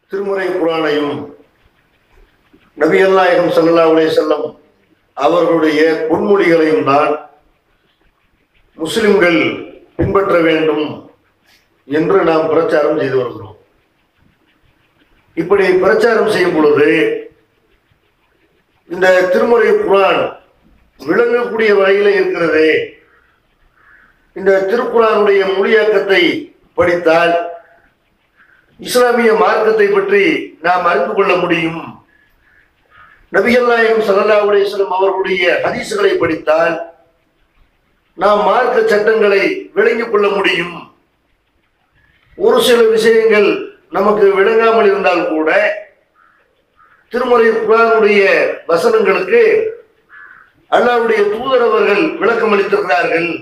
திருமுறை குர்ஆனையும் நபிகள் நாயகம் ஸல்லல்லாஹு அலைஹி வஸல்லம் அவர்களுடைய பொன்மொழிகளையும் தான் முஸ்லிம்கள் பின்பற்ற வேண்டும் என்று நாம் பிரச்சாரம் செய்து வருகிறோம். இப்படி பிரச்சாரம் செய்யும் பொழுது இந்த திருமுறை குர்ஆன் விளங்கக்கூடிய வகையில் இருக்கிறது. இந்த திருக்குர்ஆனுடைய மொழியாக்கத்தை படித்தால் இஸ்லாமிய மார்க்கத்தை பற்றி நாம் அறிந்து கொள்ள முடியும். நபிகள் நாயகம் ஸல்லல்லாஹு அலைஹி வஸல்லம் அவர்களுடைய ஹதீஸ்களை படித்தால் நாம் மார்க்க சட்டங்களை விளங்கிக் கொள்ள முடியும். ஒரு சில விஷயங்கள் நமக்கு விளங்காமல் இருந்தால் கூட திருமுறை குர்ஆனுடைய வசனங்களுக்கு அல்லாஹ்வுடைய தூதர் அவர்கள் விளக்கம் அளித்திருக்கிறார்கள்.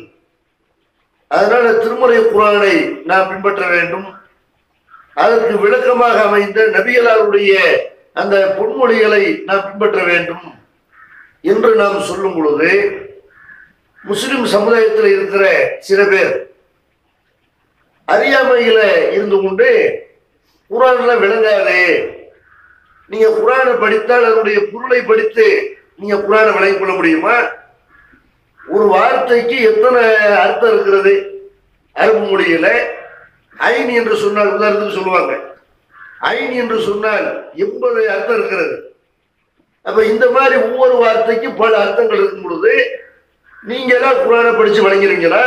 அதனால திருமுறை குர்ஆனை நாம் பின்பற்ற வேண்டும். அதற்கு விளக்கமாக அமைந்த நபிகளாருடைய அந்த பொன்மொழிகளை நாம் பின்பற்ற வேண்டும் என்று நாம் சொல்லும் பொழுது முஸ்லிம் சமுதாயத்தில் இருக்கிற சில பேர் அறியாமையில இருந்து கொண்டு குர்ஆன்ல விளங்காது, நீங்க குர்ஆனை படித்தால் அதனுடைய பொருளை படித்து நீங்க குர்ஆனை விளங்கிக் கொள்ள முடியுமா? ஒரு வார்த்தைக்கு எத்தனை அர்த்தம் இருக்கிறது? அரபு மொழியில ஐன் என்று சொன்னால், உதாரணத்துக்கு சொல்லுவாங்க, ஐன் என்று சொன்னால் 80 அர்த்தம் இருக்கிறது. அப்ப இந்த மாதிரி ஒவ்வொரு வார்த்தைக்கு பல அர்த்தங்கள் இருக்கும் பொழுது நீங்க எல்லாம் குர்ஆனை படிச்சு வழங்கிறீங்களா?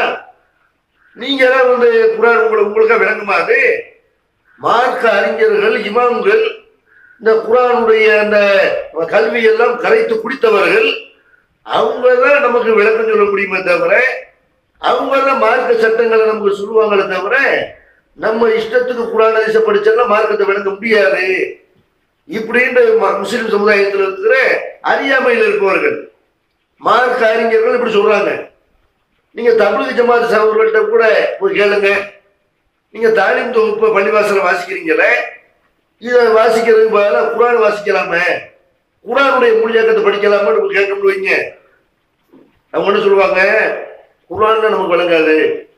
நீங்க எல்லாம் குர்ஆன் உங்களுக்கா விளங்குமாது? மார்க்க அறிஞர்கள், இமாம்கள், இந்த குர்ஆனுடைய அந்த கல்வியெல்லாம் கரைத்து குடித்தவர்கள், அவங்க தான் நமக்கு விளக்கம் சொல்ல முடியுமே தவிர, அவங்க தான் மார்க்க சட்டங்களை நமக்கு சொல்லுவாங்களே தவிர, நம்ம இஷ்டத்துக்கு குர்ஆன் ஹதீஸை படிச்செல்லாம் மார்க்கத்தை விளங்க முடியாது. இப்படின்ற முஸ்லிம் சமுதாயத்தில் இருக்கிற அறியாமையில் இருப்பவர்கள், மார்க்க அறிஞர்கள் இப்படி சொல்றாங்க. நீங்க தப்லீக் ஜமாத் சகோதரர்கள்ட்ட கூட போய் கேளுங்க. நீங்க தாலீம் தொகுப்பு பள்ளிவாசல வாசிக்கிறீங்களே, இதை வாசிக்கிறதுக்கு பதிலாக குர்ஆன் வாசிக்கலாமே, குர்ஆனுடைய மொழியாக்கத்தை படிக்கலாமான்னு கேட்கணும் வைங்க. அவங்க என்ன சொல்லுவாங்க? குர்ஆன்ல நமக்கு விளங்காது,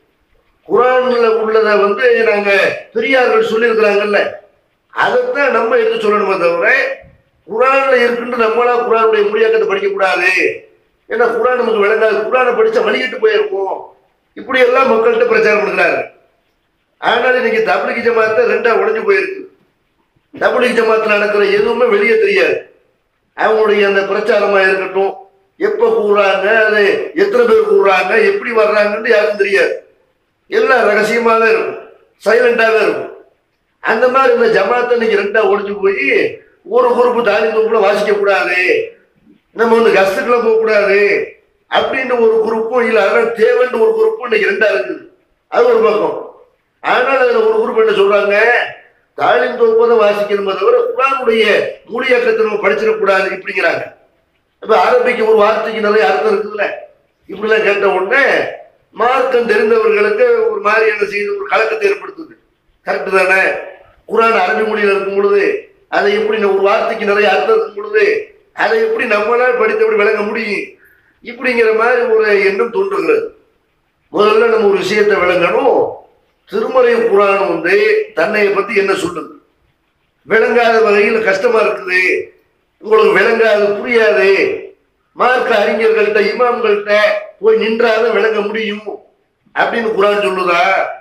குர்ஆன்ல உள்ளதை நாங்க பெரியார்கள் சொல்லியிருக்கிறாங்கல்ல, அதைத்தான் நம்ம எடுத்து சொல்லணுமே தவிர குர்ஆன்ல இருக்குன்னு நம்மளா குர்ஆனுடைய மொழியாக்கத்தை படிக்க கூடாது. ஏன்னா குர்ஆன் நமக்கு விளங்காது, குர்ஆனை படிச்சா வழிகிட்டு போயிருக்கும். இப்படி எல்லாம் மக்கள்கிட்ட பிரச்சாரம் பண்ணுறாரு. ஆனால் இன்னைக்கு தப்லீக் ஜமாத்தை ரெண்டா உடைஞ்சு போயிருக்கு. தப்லீக் ஜமாத்தில் நடக்கிற எதுவுமே வெளியே தெரியாது. அவங்களுடைய அந்த பிரச்சாரமா இருக்கட்டும், எப்ப கூறுறாங்க, அது எத்தனை பேர் கூறுறாங்க, எப்படி வர்றாங்கன்னு யாருக்கும் தெரியாது. எல்லாம் ரகசியமாவே இருக்கும், சைலண்டாவே இருக்கும். அந்த மாதிரி இந்த ஜமாத்தை இன்னைக்கு ரெண்டா உடைஞ்சு போய் ஒரு குரூப்பு தாலீம் தொகுப்புல வாசிக்க கூடாது, நம்ம கஷ்டத்துல போக கூடாது அப்படின்னு ஒரு குரூப்பும் இல்ல, அதெல்லாம் தேவைன்னு ஒரு குரூப்பும் இன்னைக்கு ரெண்டா இருக்குது. அது ஒரு பக்கம். அதனால அதுல ஒரு குரூப் என்ன சொல்றாங்க, தாலீம் தொகுப்பை தான் வாசிக்கணுமே தவிர குர்ஆனுடைய மொழியாக்கத்தை நம்ம படிச்சிடக்கூடாது இப்படிங்கிறாங்க. இப்ப அரபிக்கு ஒரு வார்த்தைக்கு நிறைய அர்த்தம் இருக்குதுல்ல, இப்படிலாம் கேட்ட உடனே மார்க்கம் தெரிந்தவர்களுக்கு ஒரு மாதிரியான செய்து ஒரு கலக்கத்தை ஏற்படுத்துது. கரெக்டு தானே? குர்ஆன் அரபி மொழியில் இருக்கும் பொழுது அதை எப்படி ஒரு வார்த்தைக்கு நிறைய அர்த்தம் இருக்கும் பொழுது அதை எப்படி நம்மளால் படித்தபடி விளங்க முடியும்? இப்படிங்கிற மாதிரி ஒரு எண்ணம் தோன்றுகிறது. முதல்ல நம்ம ஒரு விஷயத்தை விளங்கணும். திருமறை குர்ஆன் தன்னை பத்தி என்ன சொல்லுது? விளங்காத வகையில் கஷ்டமா இருக்குது, உங்களுக்கு விளங்காது, புரியாது, மார்க்க அறிஞர்கள்ட்ட இமாம்கள்ட்ட போய் நின்றாதான் விளங்க முடியும் அப்படின்னு குர்ஆன் சொல்லுதா?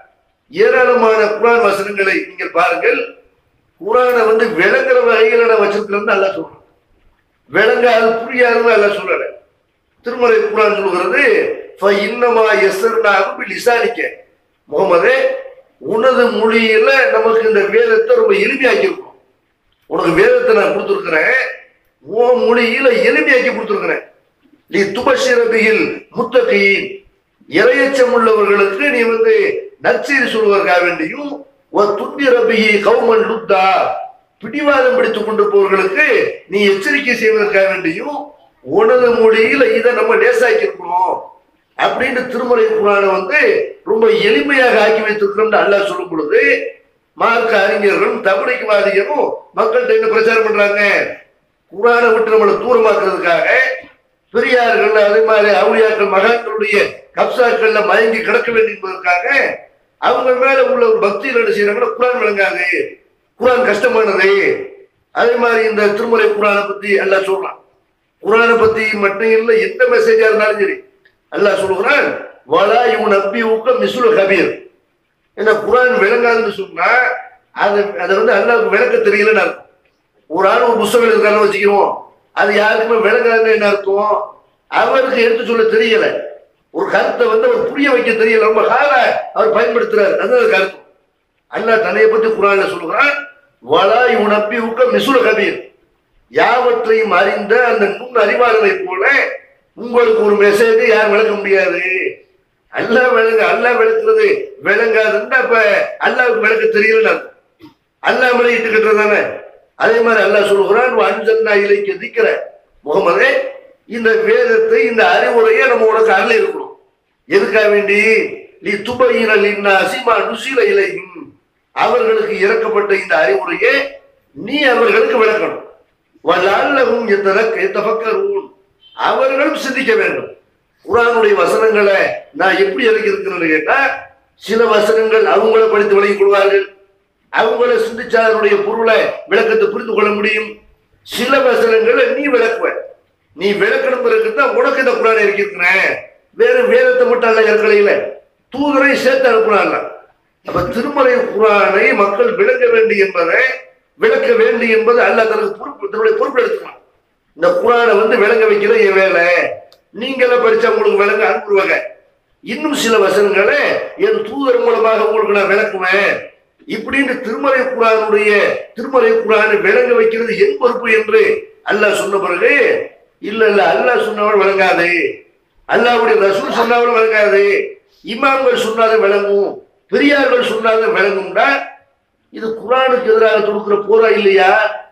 ஏராளமான குர்ஆன் வசனங்களை நீங்கள் பாருங்கள். குர்ஆனை விளங்குற வகையில் நான் வச்சிருக்கிறேன்னு அல்லாஹ் சொல்றேன். விளங்காது, புரியாதுன்னு அல்லாஹ் சொல்லல. திருமறை குர்ஆன் சொல்கிறது, இன்னமா யஸ்ஸர்னாஹு பிலிசானிக, முகமதே உனது மொழியில நமக்கு இந்த வேதத்தை ரொம்ப எளிமையாக்கி இருக்கும். உனக்கு வேதத்தை நான் கொடுத்துருக்கிறேன், உன் மொழியில எளிமையாக்கி கொடுத்துருக்கிறேன். நீ துபஷிரபியில் முத்தகீன், இறையச்சம் உள்ளவர்களுக்கு நீ நற்செய்தி சொல்வதற்காக வேண்டியும், துன்பிரபிஹி கௌமன் லுத்தா, பிடிவாதம் பிடித்துக் கொண்டு போவர்களுக்கு நீ எச்சரிக்கை செய்வதற்காக வேண்டியும் உனது மொழியில இதை நம்ம லேசாக்கி இருக்கணும் அப்படின்னு திருமறை குர்ஆனை ரொம்ப எளிமையாக ஆக்கி வைத்திருக்கிறோம் அல்லாஹ் சொல்லும் பொழுது, மார்க்க அறிஞர்களும் தப்லீக்வாதிகளும் மக்கள்கிட்ட என்ன பிரச்சாரம் பண்றாங்க? குர்ஆனை விட்டு நம்மளை தூரமாக்குறதுக்காக பெரியார்கள், அதே மாதிரி அவுலியாக்கள், மகான்களுடைய கப்சாக்கள்ல மயங்கி கிடக்க வேண்டும் என்பதற்காக அவங்க மேல உள்ள ஒரு பக்தியில் என்ன செய்யறாங்கன்னா குர்ஆன் விளங்காது, குர்ஆன் கஷ்டமானது. அதே மாதிரி இந்த திருமறை குர்ஆனை பத்தி அல்லாஹ் சொல்றான். குர்ஆனை பத்தி மட்டும் இல்ல, எந்த மெசேஜா இருந்தாலும் சரி அல்லாஹ் சொல்லுகிறான், வலா யுனப்பியுக மிஸ்லு கபீர். என்ன குர்ஆன் விளங்காதுன்னு சொன்னா அதை வந்து அல்லாஹ்வுக்கு விளக்க தெரியலன்னு அர்த்தம். ஒரு ஆள் ஒரு புத்தகம் எழுதுறான்னு வச்சுக்கிறோம், அது யாருக்குமே விளங்காதுன்னு என்ன அர்த்தம்? அவருக்கு எடுத்து சொல்ல தெரியல, ஒரு கருத்தை வந்து அவர் புரிய வைக்க தெரியல, ரொம்ப கால அவர் பயன்படுத்துறாரு, அதுதான் கருத்து. அல்லாஹ் தன்னை பத்தி குர்ஆன்ல சொல்லுகிறான், வலா யுனப்பியுக மிஸ்லு கபீர். யாவற்றையும் அறிந்த அந்த நுண் அறிவாளனை போல உங்களுக்கு ஒரு மெசேஜ் யார் விளக்க முடியாது. அல்லாஹ் விளக்குறது விளங்காதுன்னா அப்ப அல்லாஹ்வுக்கு விளக்க தெரியல, அல்லாஹ் விளையிட்டு கட்டுறதானே. அதே மாதிரி அல்லாஹ் சொல்லுகிறான், அன்சல்னா இலைக்க திக்ர முகமதே, இந்த வேதத்தை இந்த அறிவுரையை நம்ம உனக்கு அருள் இருக்கணும். எதுக்காக வேண்டி? நீ துபையின லின்னாஸி மா நுஸில இலைஹிம், அவர்களுக்கு இறக்கப்பட்ட இந்த அறிவுரையை நீ அவர்களுக்கு விளக்கணும். வலஅல்லஹும் யதஃபக்கரூன், அவர்களும் சிந்திக்க வேண்டும். குர்ஆனுடைய வசனங்களை நான் எப்படி இறக்கி இருக்கிறேன்னு கேட்டா, சில வசனங்கள் அவங்கள படித்து விளங்கிக் கொள்வார்கள், அவங்கள சிந்திச்சா அதனுடைய பொருளை விளக்கத்தை புரிந்து கொள்ள முடியும். சில வசனங்களை நீ விளக்குவ, நீ விளக்கணும் தான் உனக்கு இந்த குர்ஆனை இறக்கி இருக்கிறேன். வேற வேதத்தை மட்டும் அல்ல இறக்கலையில, தூதரை சேர்த்து அனுப்புனாங்க. அப்ப திருமறை குர்ஆனை மக்கள் விளக்க வேண்டும் என்பதை விளக்க வேண்டும் என்பது அல்லாஹ் தனக்கு தன்னுடைய பொறுப்பு எடுத்துக்கலாம். இந்த குர்ஆனை வந்து விளங்க வைக்கிற என் வேலை, நீங்கள படிச்சா உங்களுக்கு விளங்க அனுப்புவாங்க. இன்னும் சில வசனங்களை என் தூதர் மூலமாக உங்களுக்கு நான் விளக்குவேன். இப்படின்னு திருமறை குர்ஆனை விளங்க வைக்கிறது என் பொறுப்பு என்று அல்லாஹ் சொன்ன பிறகு, இல்ல அல்லாஹ் சொன்னவள் விளங்காது, அல்லாஹ்வுடைய ரசூல் சொன்னவள் விளங்காது, இமாம்கள் சொன்னாத விளங்கும், பெரியார்கள் சொன்னாத விளங்கும்டா, இது குர்ஆனுக்கு எதிராக தொடுக்கிற போரா இல்லையா?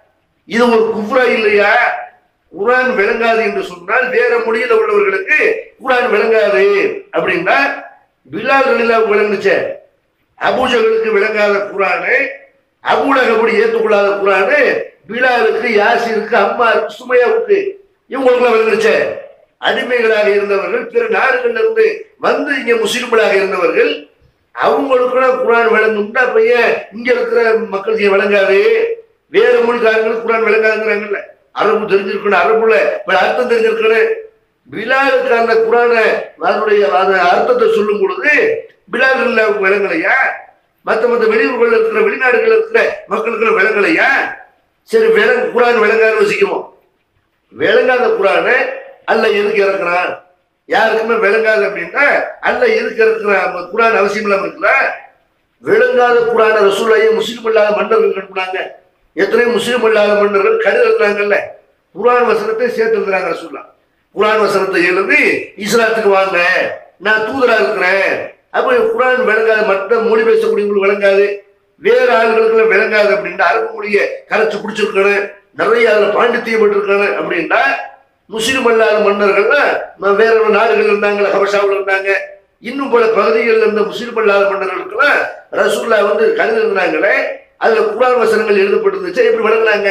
இது ஒரு குஃப்ரா இல்லையா? குர்ஆன் விளங்காது என்று சொன்னால் வேற மொழியில உள்ளவர்களுக்கு குர்ஆன் விளங்காது அப்படின்னா, பிலால் ரலியல்லாஹு விளங்குச்சே, அபூஜகளுக்கு விளங்காத குர்ஆனை, அபூலகபடி ஏற்றுக்கொள்ளாத குர்ஆனை பிலாலுக்கு, யாசிருக்கு, அம்மாருக்கு, சுமையாவுக்கு, இவங்களுக்குலாம் விளங்குச்சே. அடிமைகளாக இருந்தவர்கள், பிற நாடுகள்ல இருந்து வந்து இங்க முஸ்லிம்களாக இருந்தவர்கள், அவங்களுக்குலாம் குர்ஆன் விளங்கும்னா பையன் இங்க இருக்கிற மக்களுக்கு விளங்காது. வேற மொழிக்காரங்களுக்கு குர்ஆன் விளங்காதுங்கிறாங்கல்ல, அரபு தெரிஞ்சிருக்கணும், அரபுல அர்த்தம் தெரிஞ்சிருக்கணும். பிலாலுக்கு அந்த குர்ஆனை அதனுடைய அர்த்தத்தை சொல்லும் பொழுது பிலால் விளங்கலையா? மற்ற வெளியூர்கள் இருக்கிற வெளிநாடுகள் இருக்கிற மக்களுக்கு விளங்கலையா? சரி, குர்ஆன் விளங்காதுன்னு வச்சுக்குவோம். விளங்காத குர்ஆனை அல்லாஹ் எதுக்கு இறக்குறான்? யாருக்குமே விளங்காது அப்படின்னா அல்லாஹ் எதுக்கு இறக்குறான்? குர்ஆன் அவசியம் இல்லாம இருக்குல்ல. விளங்காத குர்ஆனை ரசூலுல்லாஹி முஸ்லிம் இல்லாத மன்னர்கள் கட்டுனாங்க. எத்தனை முஸ்லிம் இல்லாத மன்னர்கள் கடிதம் எழுதுறாங்கல்ல, குர்ஆன் வசனத்தை சேர்த்து எழுதுறாங்க. ரசூலுல்லாஹ் குர்ஆன் வசனத்தை எழுதி இஸ்லாத்துக்கு வாங்க, நான் தூதரா இருக்கிறேன். அப்ப குர்ஆன் விளங்காத, மற்ற மொழி பேசக்கூடியவங்களுக்கு விளங்காது, வேற ஆளுகளுக்கு விளங்காது அப்படின்னா அரபு மொழியை கரைச்சு பிடிச்சிருக்கணும், நிறைய அதுல பாண்டித்தியம் இருக்கணும் அப்படின்னா, முஸ்லிம் அல்லாத மன்னர்கள்னா வேற நாடுகள் இருந்தாங்க, ஹபஷாவில் இருந்தாங்க, இன்னும் பல பகுதிகளில் இருந்த முஸ்லிம் அல்லாத மன்னர்களுக்குலாம் ரசூலுல்லாஹ் வந்து கடிதம் எழுதினாங்களே, அதுல குர்ஆன் வசனங்கள் எழுதப்பட்டிருந்துச்சு. எப்படி விளங்குனாங்க?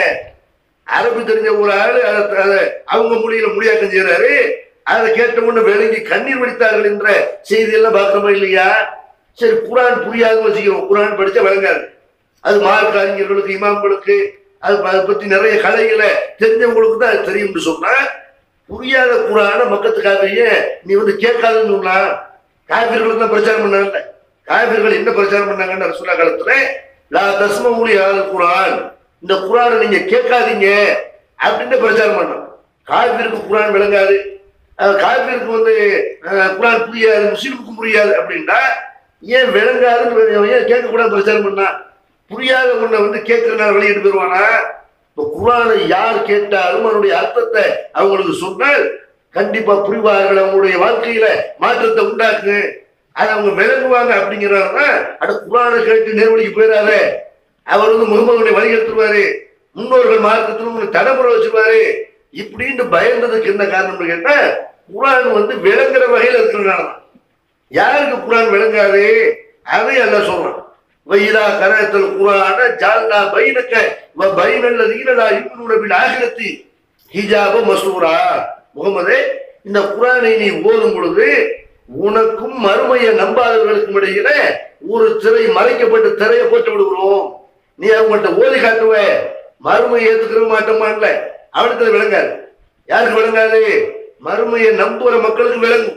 அரபு தெரிஞ்ச ஒரு ஆளு அதை அவங்க மொழியில மொழியாக்கம் செய்யறாரு, அதை கேட்ட உடனே விளங்கி கண்ணீர் வடித்தார்கள் என்ற செய்தியெல்லாம் பார்க்கறோமா இல்லையா? சரி, குர்ஆன் புரியாதுன்னு வச்சுக்கிறோம், குர்ஆன் படிச்சா விளங்காது. அது மார்க்க அறிஞர்களுக்கு, இமாம்களுக்கு, அதை பத்தி நிறைய கலைகளை தெரிஞ்சவங்களுக்கு தான் அது தெரியும்னு சொன்னா, புரியாத குர்ஆனை மக்கத்துக்காகவே நீ வந்து கேட்காதுன்னு சொன்னா, காபிர்களுக்கு தான் பிரச்சாரம் பண்ணாங்கல்ல. காபிர்கள் என்ன பிரச்சாரம் பண்ணாங்கன்னு ரசூலுல்லாஹ் காலத்துல, லா தஸ்மஉ லிஹாதல் குர்ஆன், இந்த குர்ஆனை நீங்க கேட்காதீங்க அப்படின்னு பிரச்சாரம் பண்ணாங்க. காபிருக்கு குர்ஆன் விளங்காது, காபிருக்கு வந்து குர்ஆன் புரியாது, முஸ்லிமுக்கும் புரியாது அப்படின்னா ஏன் விளங்காதுன்னு ஏன் கேட்கக்கூடாது பிரச்சாரம் பண்ணா? புரியாத ஒன்றை வந்து கேட்கறதுனால வெளியிட்டு போயிருவானா? இப்போ குர்ஆனை யார் கேட்டாலும் அதனுடைய அர்த்தத்தை அவங்களுக்கு சொன்னால் கண்டிப்பா புரிவார்கள், அவங்களுடைய வாழ்க்கையில மாற்றத்தை உண்டாக்கு, அதை அவங்க விளங்குவாங்க. அப்படிங்கிறாருன்னா அட குர்ஆனை கேட்டு நேர்வழிக்கு போயிடாத, அவர் வந்து முகமதுடைய வழி எடுத்துருவாரு, முன்னோர்கள் மார்க்கத்திலும் தடமுறை வச்சிருவாரு இப்படின்னு பயந்ததுக்கு என்ன காரணம்னு கேட்டா, குர்ஆன் வந்து விளங்குற வகையில் இருக்கிறதுனால. யாருக்கு குர்ஆன் விளங்காது அதை அல்லாஹ் சொல்றான், வைதா கரஅத்தல் குர்ஆன ஜஅல்னா பைனக வ பைனல் லதீன லா யுமினூன பில் ஆகிரத்தி ஹிஜாப மஸ்தூரா. முகமதே, இந்த குர்ஆனை நீ ஓதும் பொழுது உனக்கும் மறுமையை நம்பாதவர்களுக்கும் இடையில ஒரு திரை, மறைக்கப்பட்ட திரையை போட்டு விடுகிறோம். நீ அவங்கள்ட்ட ஓதி காட்டுவ, மறுமையை ஏத்துக்கிற மாட்டோமான்ல, அவனுக்கு விளங்காது. யாருக்கு விளங்காது? மறுமையை நம்புற மக்களுக்கு விளங்கும்.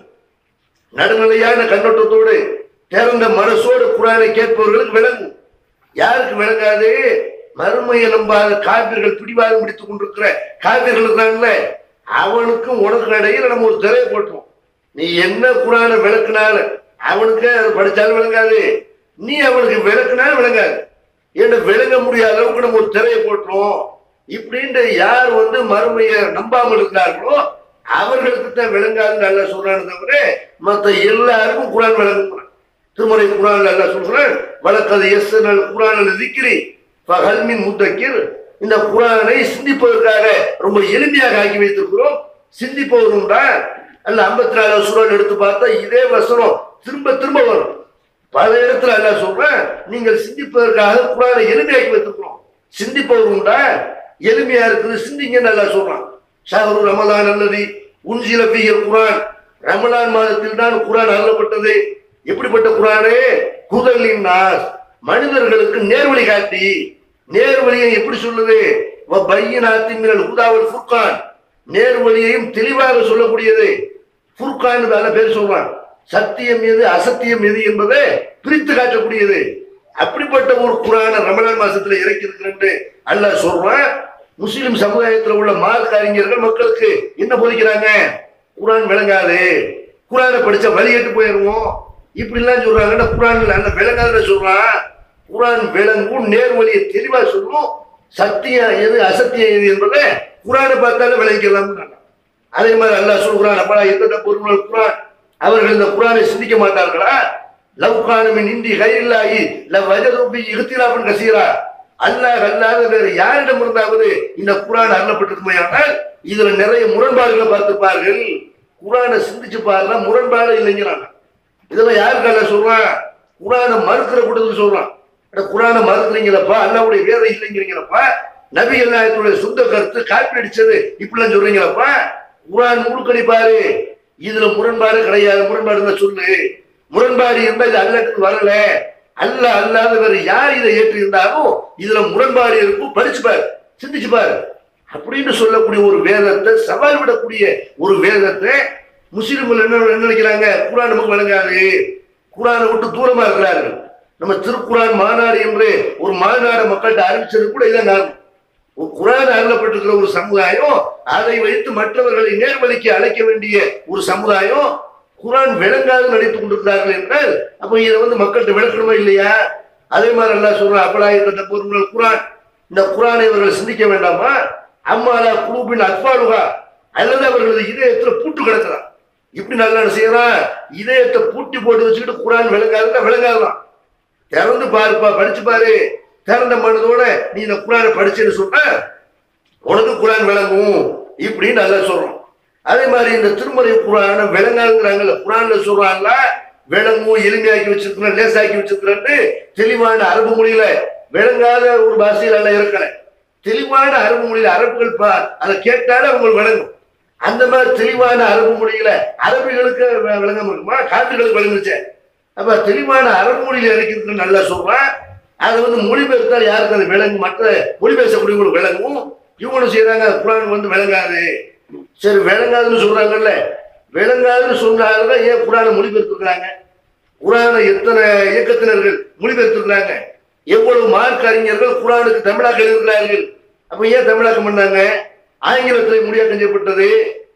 நடுநிலையான கண்ணோட்டத்தோடு திறந்த மனசோடு குர்ஆனை கேட்பவர்களுக்கு விளங்கும். யாருக்கு விளங்காது? மறுமையை நம்பாத காபிர்கள், பிடிவாதம் முடித்துக் கொண்டிருக்கிற காபிர்களுக்கு அவனுக்கும் உனக்கு இடையில நம்ம ஒரு திரையை போட்டோம். நீ என்ன குர்ஆனை விளக்குனால அவனுக்கு அதை படிச்சாலும் விளங்காது, நீ அவனுக்கு விளக்குனாலும் விளங்காது. ஏன்னா விளங்க முடியாத அளவுக்கு நம்ம ஒரு திரையை போட்டோம். இப்படின்ற யார் மறுமையை நம்பாமல் இருக்கிறார்களோ அவர்களுக்கு தான் விளங்காதுன்னு நல்லா சொல்றான்னு தவிர மற்ற எல்லாருக்கும் குர்ஆன் விளங்குறான். திருமறை குர்ஆன்ல அல்லாஹ் சொல்றான், வலக்கது யஸ்ஸனல் குர்ஆன லிக்ரி ஃபஹல் மின் முத்தக்கிர். இந்த குர்ஆனை சிந்திப்பதற்காக ரொம்ப எளிமையாக ஆக்கி வைத்திருக்கிறோம். சிந்திப்பவருண்டா? அல்ல 54 சூறாவை எடுத்து பார்த்தா இதே வசனம் திரும்ப திரும்ப வரும். பல இடத்துல அல்லாஹ் சொல்றான், நீங்கள் சிந்திப்பதற்காக குர்ஆனை எளிமையாக்கி வைத்திருக்கிறோம். சிந்திப்பவருண்டா? எளிமையா இருக்குது, சிந்திங்கன்னு அல்லாஹ் சொல்றான். ஷஹ்ரு ரமலான் அல்லதி உன்சில ஃபீஹில் குர்ஆன். ரமலான் மாதத்தில் தான் குர்ஆன் அருளப்பட்டது. எப்படிப்பட்ட குர்ஆனே? ஹுதல் நாஸ், மனிதர்களுக்கு நேர்வழி காட்டி. நேர்வழியை எப்படி சொல்லுது? வபையினாத்தின் மினல் ஹுதா வல் ஃபுர்கான், நேர்வழியையும் தெளிவாக சொல்லக்கூடியது. ஃபுர்கான் வேற பேர் சொல்றான். சத்தியம் எது அசத்தியம் எது என்பதை பிரித்து காட்டக்கூடியது. அப்படிப்பட்ட ஒரு குர்ஆனை ரமலான் மாசத்துல இறக்கி இருக்கிறது அல்லாஹ் சொல்றான். முஸ்லிம் சமுதாயத்தில் உள்ள மார்க்க அறிஞர்கள் மக்களுக்கு என்ன போதிக்கிறாங்க? குர்ஆன் விளங்காது, குர்ஆனை படிச்சா வழிகட்டு போயிருவோம் இப்படி எல்லாம் சொல்றாங்க. குர்ஆன்ல அந்த விளங்காத சொல்றான். குர்ஆன் விளங்கும், நேர்வழியை தெளிவா சொல்லும். சத்தியம் எது அசத்தியம் எது என்பதை குர்ஆனை பார்த்தாலே விளங்கிக்கலாம். அதே மாதிரி அல்லாஹ் சொல்றான், அப்பா எத்தனை பொருள் குர்ஆன், அவர்கள் இந்த குர்ஆனை சிந்திக்க மாட்டார்களா? லவ் கான மின் இந்தி கைரில்லாஹி லவஜது பி இக்திலாஃபன் கஸீரா. அல்லாஹ் அல்லாத வேற யாரிடம் இருந்தாவது இந்த குர்ஆன் அருளப்பட்டிருக்குமேயானால் இதுல நிறைய முரண்பாடுகளை பார்த்திருப்பார்கள். குர்ஆனை சிந்திச்சு பாருங்க, முரண்பாடு இல்லைங்கிறாங்க. இதெல்லாம் யாருக்கு அல்லாஹ் சொல்றான்? குர்ஆனை மறுக்கிற கூட்டத்துக்கு சொல்றான். குர்ஆனை மறுக்கிறீங்களப்பா, அல்லாஹ்வுடைய வேதம் இல்லைங்கிறீங்களப்பா, நபி அல்லாஹ்வுடைய சொந்த கருத்து காப்பி அடிச்சது இப்படிலாம் சொல்றீங்களப்பா. குர்ஆன் முழுக்கடி பாரு, இதுல முரண்பாடு கிடையாது. முரண்பாடு தான் சொல்லு. முரண்பாடு இருந்தா இது அல்லாஹ்க்கு வரல, அல்லாஹ் அல்லாத வேற யார் இதை ஏற்றி இருந்தாலும் இதுல முரண்பாடு இருக்கும், படிச்சு பாரு, சிந்திச்சு பாரு அப்படின்னு சொல்லக்கூடிய ஒரு வேதத்தை, சவால் விடக்கூடிய ஒரு வேதத்தை முஸ்லிம்கள் என்ன நினைக்கிறாங்க? குர்ஆன் நமக்கு வழங்காது, குர்ஆனை விட்டு தூரமா இருக்கிறார்கள். நம்ம திருக்குர்ஆன் மாநாடு என்று ஒரு மாநாடு மக்கள்கிட்ட அறிவிச்சது கூட இதான் காரணம். குர்ஆன் அருளப்பட்டிருக்கிற ஒரு சமுதாயம், அதை வைத்து மற்றவர்களை நேர்வழிக்கு அழைக்க வேண்டிய ஒரு சமுதாயம் குர்ஆன் விளங்காது நடித்துக் கொண்டிருக்கிறார்கள் என்றால் அப்ப இதை மக்கள்கிட்ட விளக்கணுமா இல்லையா? அதே மாதிரி எல்லாம் சொல்றான், அப்பலாயிரத்த பொருள் குர்ஆன், இந்த குர்ஆனை இவர்கள் சிந்திக்க வேண்டாமா? அம்மாலா குலூபின் அத்பாலுகா, அல்லது அவர்களது இதயத்துல பூட்டு கிடக்கிறான். இப்படி நல்லா செய்யறான், இதயத்தை பூட்டி போட்டு வச்சுக்கிட்டு குர்ஆன் விளங்காதுன்னா விளங்காதுதான். திறந்து பாருப்பா, படிச்சு பாரு. திறந்த மனதோட நீ இந்த குர்ஆனை படிச்சுன்னு சொன்ன உனக்கு குர்ஆன் விளங்கும் இப்படின்னு நல்லா சொல்றோம். அதே மாதிரி இந்த திருமறை குர்ஆனை விளங்காதுங்கிறாங்கல்ல, குர்ஆன்ல சொல்றாங்கல்ல விளங்கும், எளிமையாக்கி வச்சிருக்கிறேன், லேசாக்கி வச்சிருக்கிறேன்னு தெளிவான அரபு மொழியில, விளங்காத ஒரு பாஷையில எல்லாம் இருக்கல, தெளிவான அரபு மொழியில அரபுகள் அதை கேட்டாலே அவங்களுக்கு விளங்கும். அந்த மாதிரி தெளிவான அரபு மொழியில அரபிகளுக்கு விளங்காம இருக்குமா? காட்டுகளுக்கு விளங்குச்சு. அப்ப தெளிவான அரபு மொழியில இறக்கிறது நல்லா சொல்றான். அதை மொழிபெயர்த்தால் யாருக்கு அது விளங்கும்? மற்ற மொழி பேசக்கூடியவங்களுக்கு விளங்கும். இவங்களும் செய்யறாங்க குர்ஆன் விளங்காது. சரி, விளங்காதுன்னு சொல்றாங்கல்ல, விளங்காதுன்னு சொன்னால்தான் ஏன் குர்ஆனை மொழிபெயர்த்துக்கிறாங்க? குர்ஆனை எத்தனை இயக்கத்தினர்கள் மொழிபெயர்த்துக்கிறாங்க? எவ்வளவு மார்க்க அறிஞர்கள் குர்ஆனுக்கு தமிழாக்கம் எழுதுகிறார்கள். அப்ப ஏன் தமிழாக்கம் பண்ணாங்க? ஆங்கிலத்தில் மொழியாக்கம் செய்யப்பட்டது.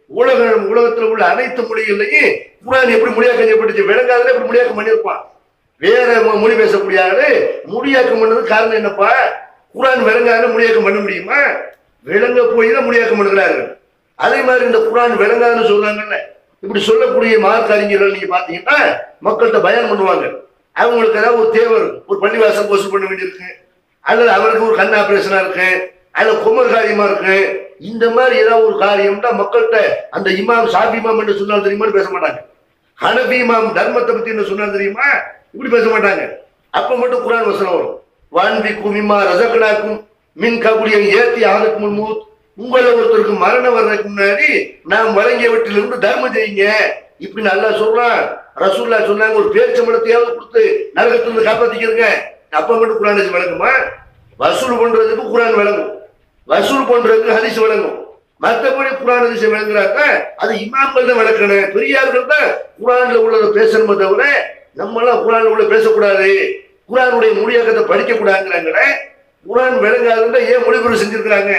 உலகத்தில் உள்ள அனைத்து மொழிகள்லையும் குர்ஆன் எப்படி மொழியாக்கம் செய்யப்பட்டுச்சு? விளங்காதுல எப்படி மொழியாக்கம் பண்ணியிருப்பான்? வேற மொழி பேசக்கூடிய ஆளு மொழியாக்கம் பண்ணது காரணம் என்னப்பா? குர்ஆன் விளங்காத மொழியாக்கம் பண்ண முடியுமா? விளங்க போய் தான் மொழியாக்கம் பண்ணுகிறார்கள். அதே மாதிரி இந்த குர்ஆன் விளங்காதுன்னு சொல்றாங்கல்ல, இப்படி சொல்லக்கூடிய மார்க்க அறிஞர்கள் நீங்க பாத்தீங்கன்னா மக்கள்கிட்ட பயான் பண்ணுவாங்க. அவங்களுக்கு ஏதாவது ஒரு தேவை இருக்கும், ஒரு பள்ளிவாசல் வசூல் பண்ண வேண்டியிருக்கு, அல்லது அவருக்கு ஒரு கண் ஆபரேஷனா இருக்கு, அல்லது குமர் காரியமா இருக்கு. இந்த மாதிரி ஏதாவது ஒரு காரியம்னா மக்கள்கிட்ட அந்த இமாம் ஷாஃபி இமாம் என்று சொன்னால் தெரியுமான்னு பேச மாட்டாங்க. ஹனபி இமாம் தர்மத்தை பத்தி என்ன சொன்னால் தெரியுமா இப்படி பேச மாட்டாங்க. அப்ப மட்டும் குர்ஆன் வசனம் வரும், வான்பிக்கும் இம்மா ரசக்கனாக்கும் மின் கபுலியை ஏத்தி ஆகுக்கும் மூத், உங்களை ஒருத்தருக்கு மரணம் வர்றதுக்கு முன்னாடி நாம் வழங்கிய வீட்டிலிருந்து தர்மம் செய்யுங்க இப்படி நல்லா சொல்றான். ரசூல்லா சொன்னாங்க, ஒரு பேச்சம்பளத்தையாவது கொடுத்து நரகத்திலிருந்து காப்பாத்திக்கிறங்க. அப்ப மட்டும் குர்ஆன் வழங்குமா? வசூல் பண்றதுக்கு குரான் விளங்கும், வசூல் பண்றதுக்கு ஹதீஸ் விளங்கும். மற்றபடி குரான் ஹதீஸ் விளங்குறாக்க அது இமாம்கள் தான் விளக்கணும், பெரியார்கள் தான் குரான்ல உள்ளதை பேசணுமே தவிர நம்மளாம் குரான் உள்ள பேசக்கூடாது, குரானுடைய மொழியாக்கத்தை படிக்க கூடாதுங்கிறாங்க. குரான் விளங்காதுன்னா ஏன் மொழிபெயர்ப்பு செஞ்சிருக்கிறாங்க?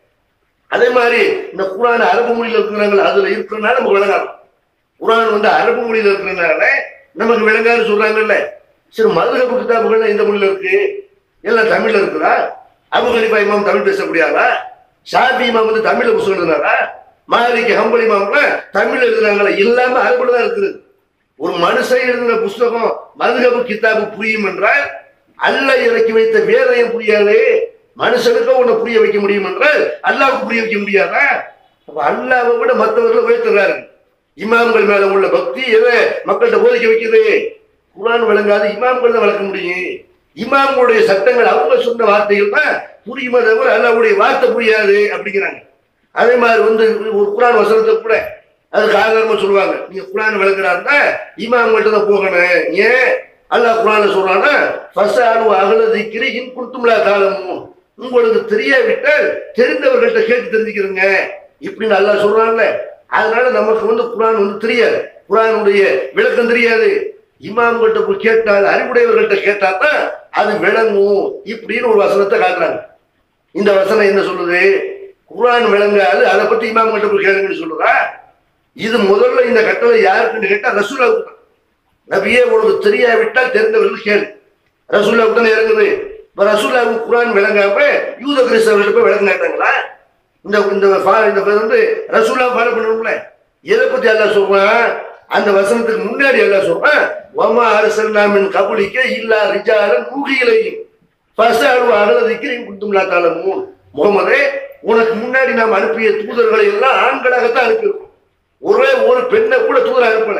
அதே மாதிரி இந்த குரான் அரபு மொழியில் இருக்கிறாங்க, அதுல இருக்கிறனால நமக்கு விளங்காது. குரான் வந்து அரபு மொழியில் இருக்கிறனால நமக்கு விளங்காதுன்னு சொல்றாங்கல்ல. சரி, மதுஹப் கிதாபுகள் இந்த மொழியில இருக்கு, எல்லாம் தமிழ்ல இருக்குதா? அபு ஹனீஃபா இமாம் தமிழ் பேசக்கூடியாதா? ஷாஃபி இமாம் வந்து தமிழ்ல புத்தகம் எழுதுனாரா? மாலிக் ஹம்பலி இமாம் தமிழ் எழுதுனாங்களா? இல்லாம அரபுல தான் இருக்குது. ஒரு மனுஷன் எழுதின புஸ்தகம் மதுஹப் கிதாபு புரியும் என்றால் அல்லாஹ் இறக்கி வைத்த வேதம் புரியாது. மனுஷனுக்கு உன்னை புரிய வைக்க முடியும் என்றால் அல்லாஹ்வுக்கு புரிய வைக்க முடியாதா? அப்ப அல்லாஹ்வை விட மற்றவர்களை உயர்த்துறாரு. இமாம்கள் மேல உள்ள பக்தி எதை மக்கள்கிட்ட போதிக்க வைக்குது? குரான் விளங்காது, இமாம்கள் தான் வளர்க்க முடியும். இமாம்களுடைய சட்டங்கள் அவங்க சொன்ன வார்த்தைகள் தான் புரியுமே தவிர அல்லாஹ்வுடைய வார்த்தை புரியாது அப்படிங்கிறாங்க. அதே மாதிரி வந்து ஒரு குரான் வசனத்தை கூட அதுக்கு ஆதாரமா சொல்லுவாங்க, நீங்க குரான் விளக்குறாருன்னா இமாம்கள்ட்ட தான் போகணும். ஏன் அல்லாஹ் குரான்ல சொல்றான்னா ஃபஸஅலு அஹ்ல ஸிக்ரி இன் குன்தும் லா தஅலமூன், உங்களுக்கு தெரியாவிட்டால் தெரிந்தவர்கள்ட்ட கேட்டு தெரிஞ்சுக்கிறீங்க இப்படின்னு அல்லாஹ் சொல்றான்ல. அதனால நமக்கு வந்து குரான் வந்து தெரியாது, குரானுடைய விளக்கம் தெரியாது. இமாம்கிட்ட போய் கேட்டால், அறிவுடையவர்கள்ட்ட கேட்டா தான் அது விளங்கும் இப்படின்னு ஒரு வசனத்தை காட்டுறாங்க. இந்த வசனம் என்ன சொல்லுது? குரான் விளங்காது, அதை பத்தி இமாம்கிட்ட போய் கேளுங்கன்னு சொல்லுதா? இது முதல்ல இந்த கட்டளை யாருக்குன்னு கேட்டா ரசூலுல்லாஹ்வுக்கு தான். நபியே உனக்கு தெரியாவிட்டால் தெரிந்தவர்கள் கேளு, ரசூலுல்லாஹ்வுக்கு தான் இறங்குது. இப்ப ரசூலுல்லாஹ்வுக்கு குரான் விளங்காம யூத கிறிஸ்தவர்கள் போய் விளங்க கேட்டாங்களா? இந்த வந்து ரசூலுல்லாஹ் ஃபாலோ பண்ணணும்ல. எதை பத்தி அல்லாஹ் சொல்றான்? அந்த வசனத்துக்கு முன்னாடி அல்லாஹ் சொல்றான், வமா அர்சல்னா மின் கப்லிக இல்லா ரிஜாலன் நூஹி இலைஹிம் ஃபஸஅலு அஹ்ல ஸிக்ரி இன் குன்தும் லா தஅலமூன். முகமதே, உனக்கு முன்னாடி நாம் அனுப்பிய தூதர்களை எல்லாம் ஆண்களாகத்தான் அனுப்பியிருக்கோம், ஒரே ஒரு பெண்ணை கூட தூதர் அனுப்பல.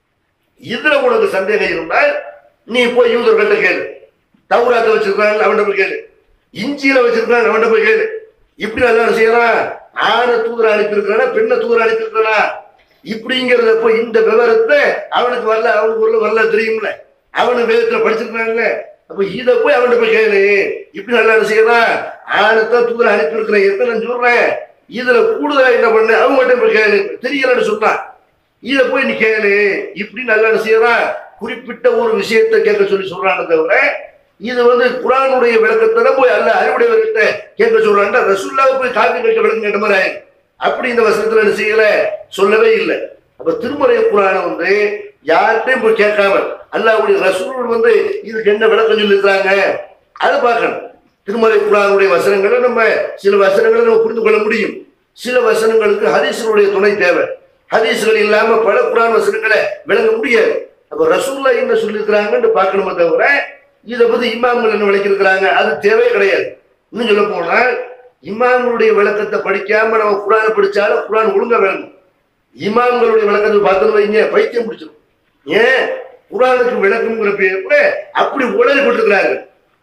இதுல உனக்கு சந்தேகம் இருந்தால் நீ போய் யூதர்கள்ட்ட கேளு. தௌராத்தை வச்சிருக்காங்க அவன்கிட்ட போய் கேளு, இஞ்சியில வச்சிருக்காங்க அவன்கிட்ட போய் கேளு. இப்படி எல்லாம் செய்யறான். ஆணை தூதர் அனுப்பியிருக்கானா பெண்ணை தூதர் அனுப்பியிருக்கானா இப்படிங்கிறத போய் இந்த விவரத்தை அவனுக்கு வரல, அவனுக்கு ஒரு வரல தெரியும்ல, அவனு வேதத்துல படிச்சிருக்கான்ல. அப்ப இதை போய் அவன்கிட்ட போய் கேளு. இப்படி நல்லா செய்யறான். ஆணைத்தான் தூதர் அனுப்பியிருக்கிறேன் எத்தனை சொல்றேன், இதுல கூடுதலா என்ன பண்ண அவங்ககிட்ட போய் கேளு, தெரியலன்னு சொன்னான். இதை போய் நீ கேளு. இப்படி நல்லா செய்யறான். குறிப்பிட்ட ஒரு விஷயத்தை கேட்க சொல்லி சொல்றான்னு தவிர இது வந்து குரானுடைய விளக்கத்தை போய் அல்ல அறிவுடையவர்கிட்ட கேட்க சொல்றான். ரசூலுல்லாஹ் போய் காப்பி கேட்க விளக்கம் கேட்ட மாதிரி ஆயிடும். அப்படி இந்த வசனத்துல என்ன செய்யல, சொல்லவே இல்லை. அப்ப திருமறை குரானை வந்து யார்கிட்டையும் போய் கேட்காம அல்லாஹ்வுடைய ரசூல் வந்து இதுக்கு என்ன விளக்கம் சொல்லியிருக்காங்க அதை பார்க்கணும். திருமறை குரானுடைய வசனங்களை நம்ம சில வசனங்களை நம்ம புரிந்து கொள்ள முடியும், சில வசனங்களுக்கு ஹதீஸ்களுடைய துணை தேவை. ஹதீஸ்கள் இல்லாம பல குரான் வசனங்களை விளங்க முடியாது. அப்ப ரசூலுல்லாஹ் என்ன சொல்லியிருக்கிறாங்கன்னு பார்க்கணுமே தவிர இதை பத்தி இமாம்கள் என்ன விளக்கியிருக்கிறாங்க அது தேவையே கிடையாது. இன்னும் சொல்ல போனால் இமாம்களுடைய விளக்கத்தை படிக்காம நம்ம குரானை படிச்சாலும் குரான் ஒழுங்கா விளங்கும். இமாம்களுடைய விளக்கத்தை பார்த்தோன்னு வைங்க பைத்தியம் பிடிச்சிடும். ஏன் குரானுக்கு விளக்கம்ங்கிற பேர்ல அப்படி உளறி கொண்டிருக்கிறார்கள்.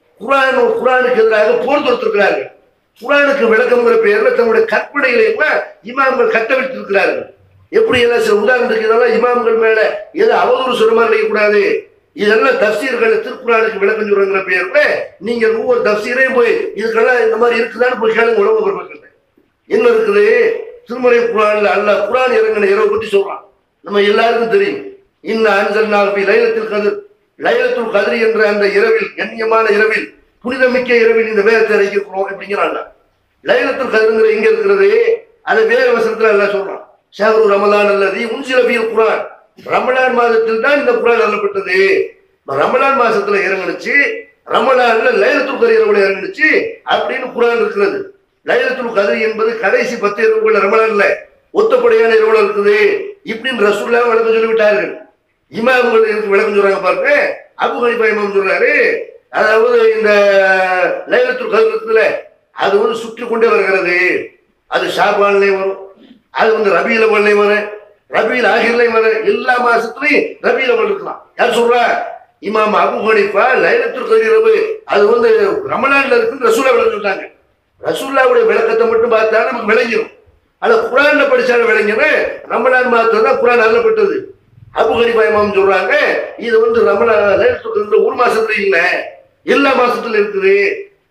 குரானுக்கு எதிராக போர் தொடுத்திருக்கிறார்கள். குரானுக்கு விளக்கம்ங்கிற பேர்ல தன்னுடைய கற்பனைகளை எல்லாம் இமாம்கள் கட்டவிழ்த்து இருக்கிறார்கள். எப்படி எல்லாம் சில உதாரணத்துக்கு இதெல்லாம் இமாம்கள் மேல ஏதோ அவதூறு சொல்ற மாதிரி நினைக்கக்கூடாது. இதெல்லாம் தப்சீர்கள் திருக்குறானுக்கு விளக்கம் சொல்றங்கிற பேர்ல நீங்க ஒவ்வொரு தப்சீரையும் போய் இதுக்கெல்லாம் இந்த மாதிரி இருக்குதான்னு போய் கேளுங்க. உலக பொருட்கள் என்ன இருக்குது? திருமறை குரான்ல அல்லாஹ் குரான் இறங்கின இரவு பத்தி சொல்றான். நம்ம எல்லாருக்கும் தெரியும். இன்ன அன்சல்னாஹு ஃபீ லைலத்துல் கத்ர், லைலத்துல் கத்ர் என்ற அந்த இரவில், கண்ணியமான இரவில், புனிதமிக்க இரவில் இந்த வேதத்தை இறக்கிக்கிறோம் அப்படிங்கிறாங்க. லைலத்துல் கத்ர்ங்கிற எங்க இருக்கிறது? அது வேற வசனத்துல அல்லாஹ் சொல்றான், ஷஹ்ரு ரமலான் அல்லதி உன்சில ஃபீல் குர்ஆன், ரமலான் மாதத்தில் தான் இந்த குர்ஆன் அருளப்பட்டது. ரமலான் மாசத்துல இறங்குனுச்சு, ரமலான்ல லைலத்துல் கத்ர் இரவுல இறங்குனுச்சு அப்படின்னு குர்ஆன் இருக்கிறது. லைலத்துல் கத்ர் என்பது கடைசி 10 இரவுகள் ரமலான்ல ஒத்தப்படையான இரவுல இருக்குது இப்படின்னு ரசூலுல்லாஹ் விளக்கம் சொல்லிவிட்டார்கள். இமாம்கள் இதுக்கு விளக்கம் சொல்றாங்க பாருங்க. அபு ஹனீஃபா இமாம் சொல்றாரு, அதாவது இந்த லைலத்துல் கத்ர் இருக்குதுல அது வந்து சுற்றி கொண்டே வருகிறது. அது ஷாபான்லயும் வரும், அது வந்து ரபியுல் அவ்வல்லையும் வரும், ரபியுல் ஆகிர்லையும் வரும், எல்லா மாசத்துலயும் ரபியுல் அவ்வல் இருக்கலாம். யார் சொல்றா? இமாம் அபு ஹனீஃபா லைலத்துல் கத்ர் இரவு அது வந்து ரமலான்ல இருக்குன்னு ரசூலுல்லாஹ் விளக்கம் சொல்றாங்க. ரசூலுல்லாஹ்வுடைய விளக்கத்தை மட்டும் பார்த்தா நமக்கு விளங்கிடும். ஆனா குர்ஆன்ல படிச்சாலும் விளங்கிடும். ரமலான் மாதத்துல தான் குர்ஆன் அருளப்பட்டது. அபு ஹனீஃபா இமாம் சொல்றாங்க இது வந்து ரமலான் லைலத்துல் கத்ர் ஒரு மாசத்துல இல்ல, எல்லா மாசத்துல இருக்குது.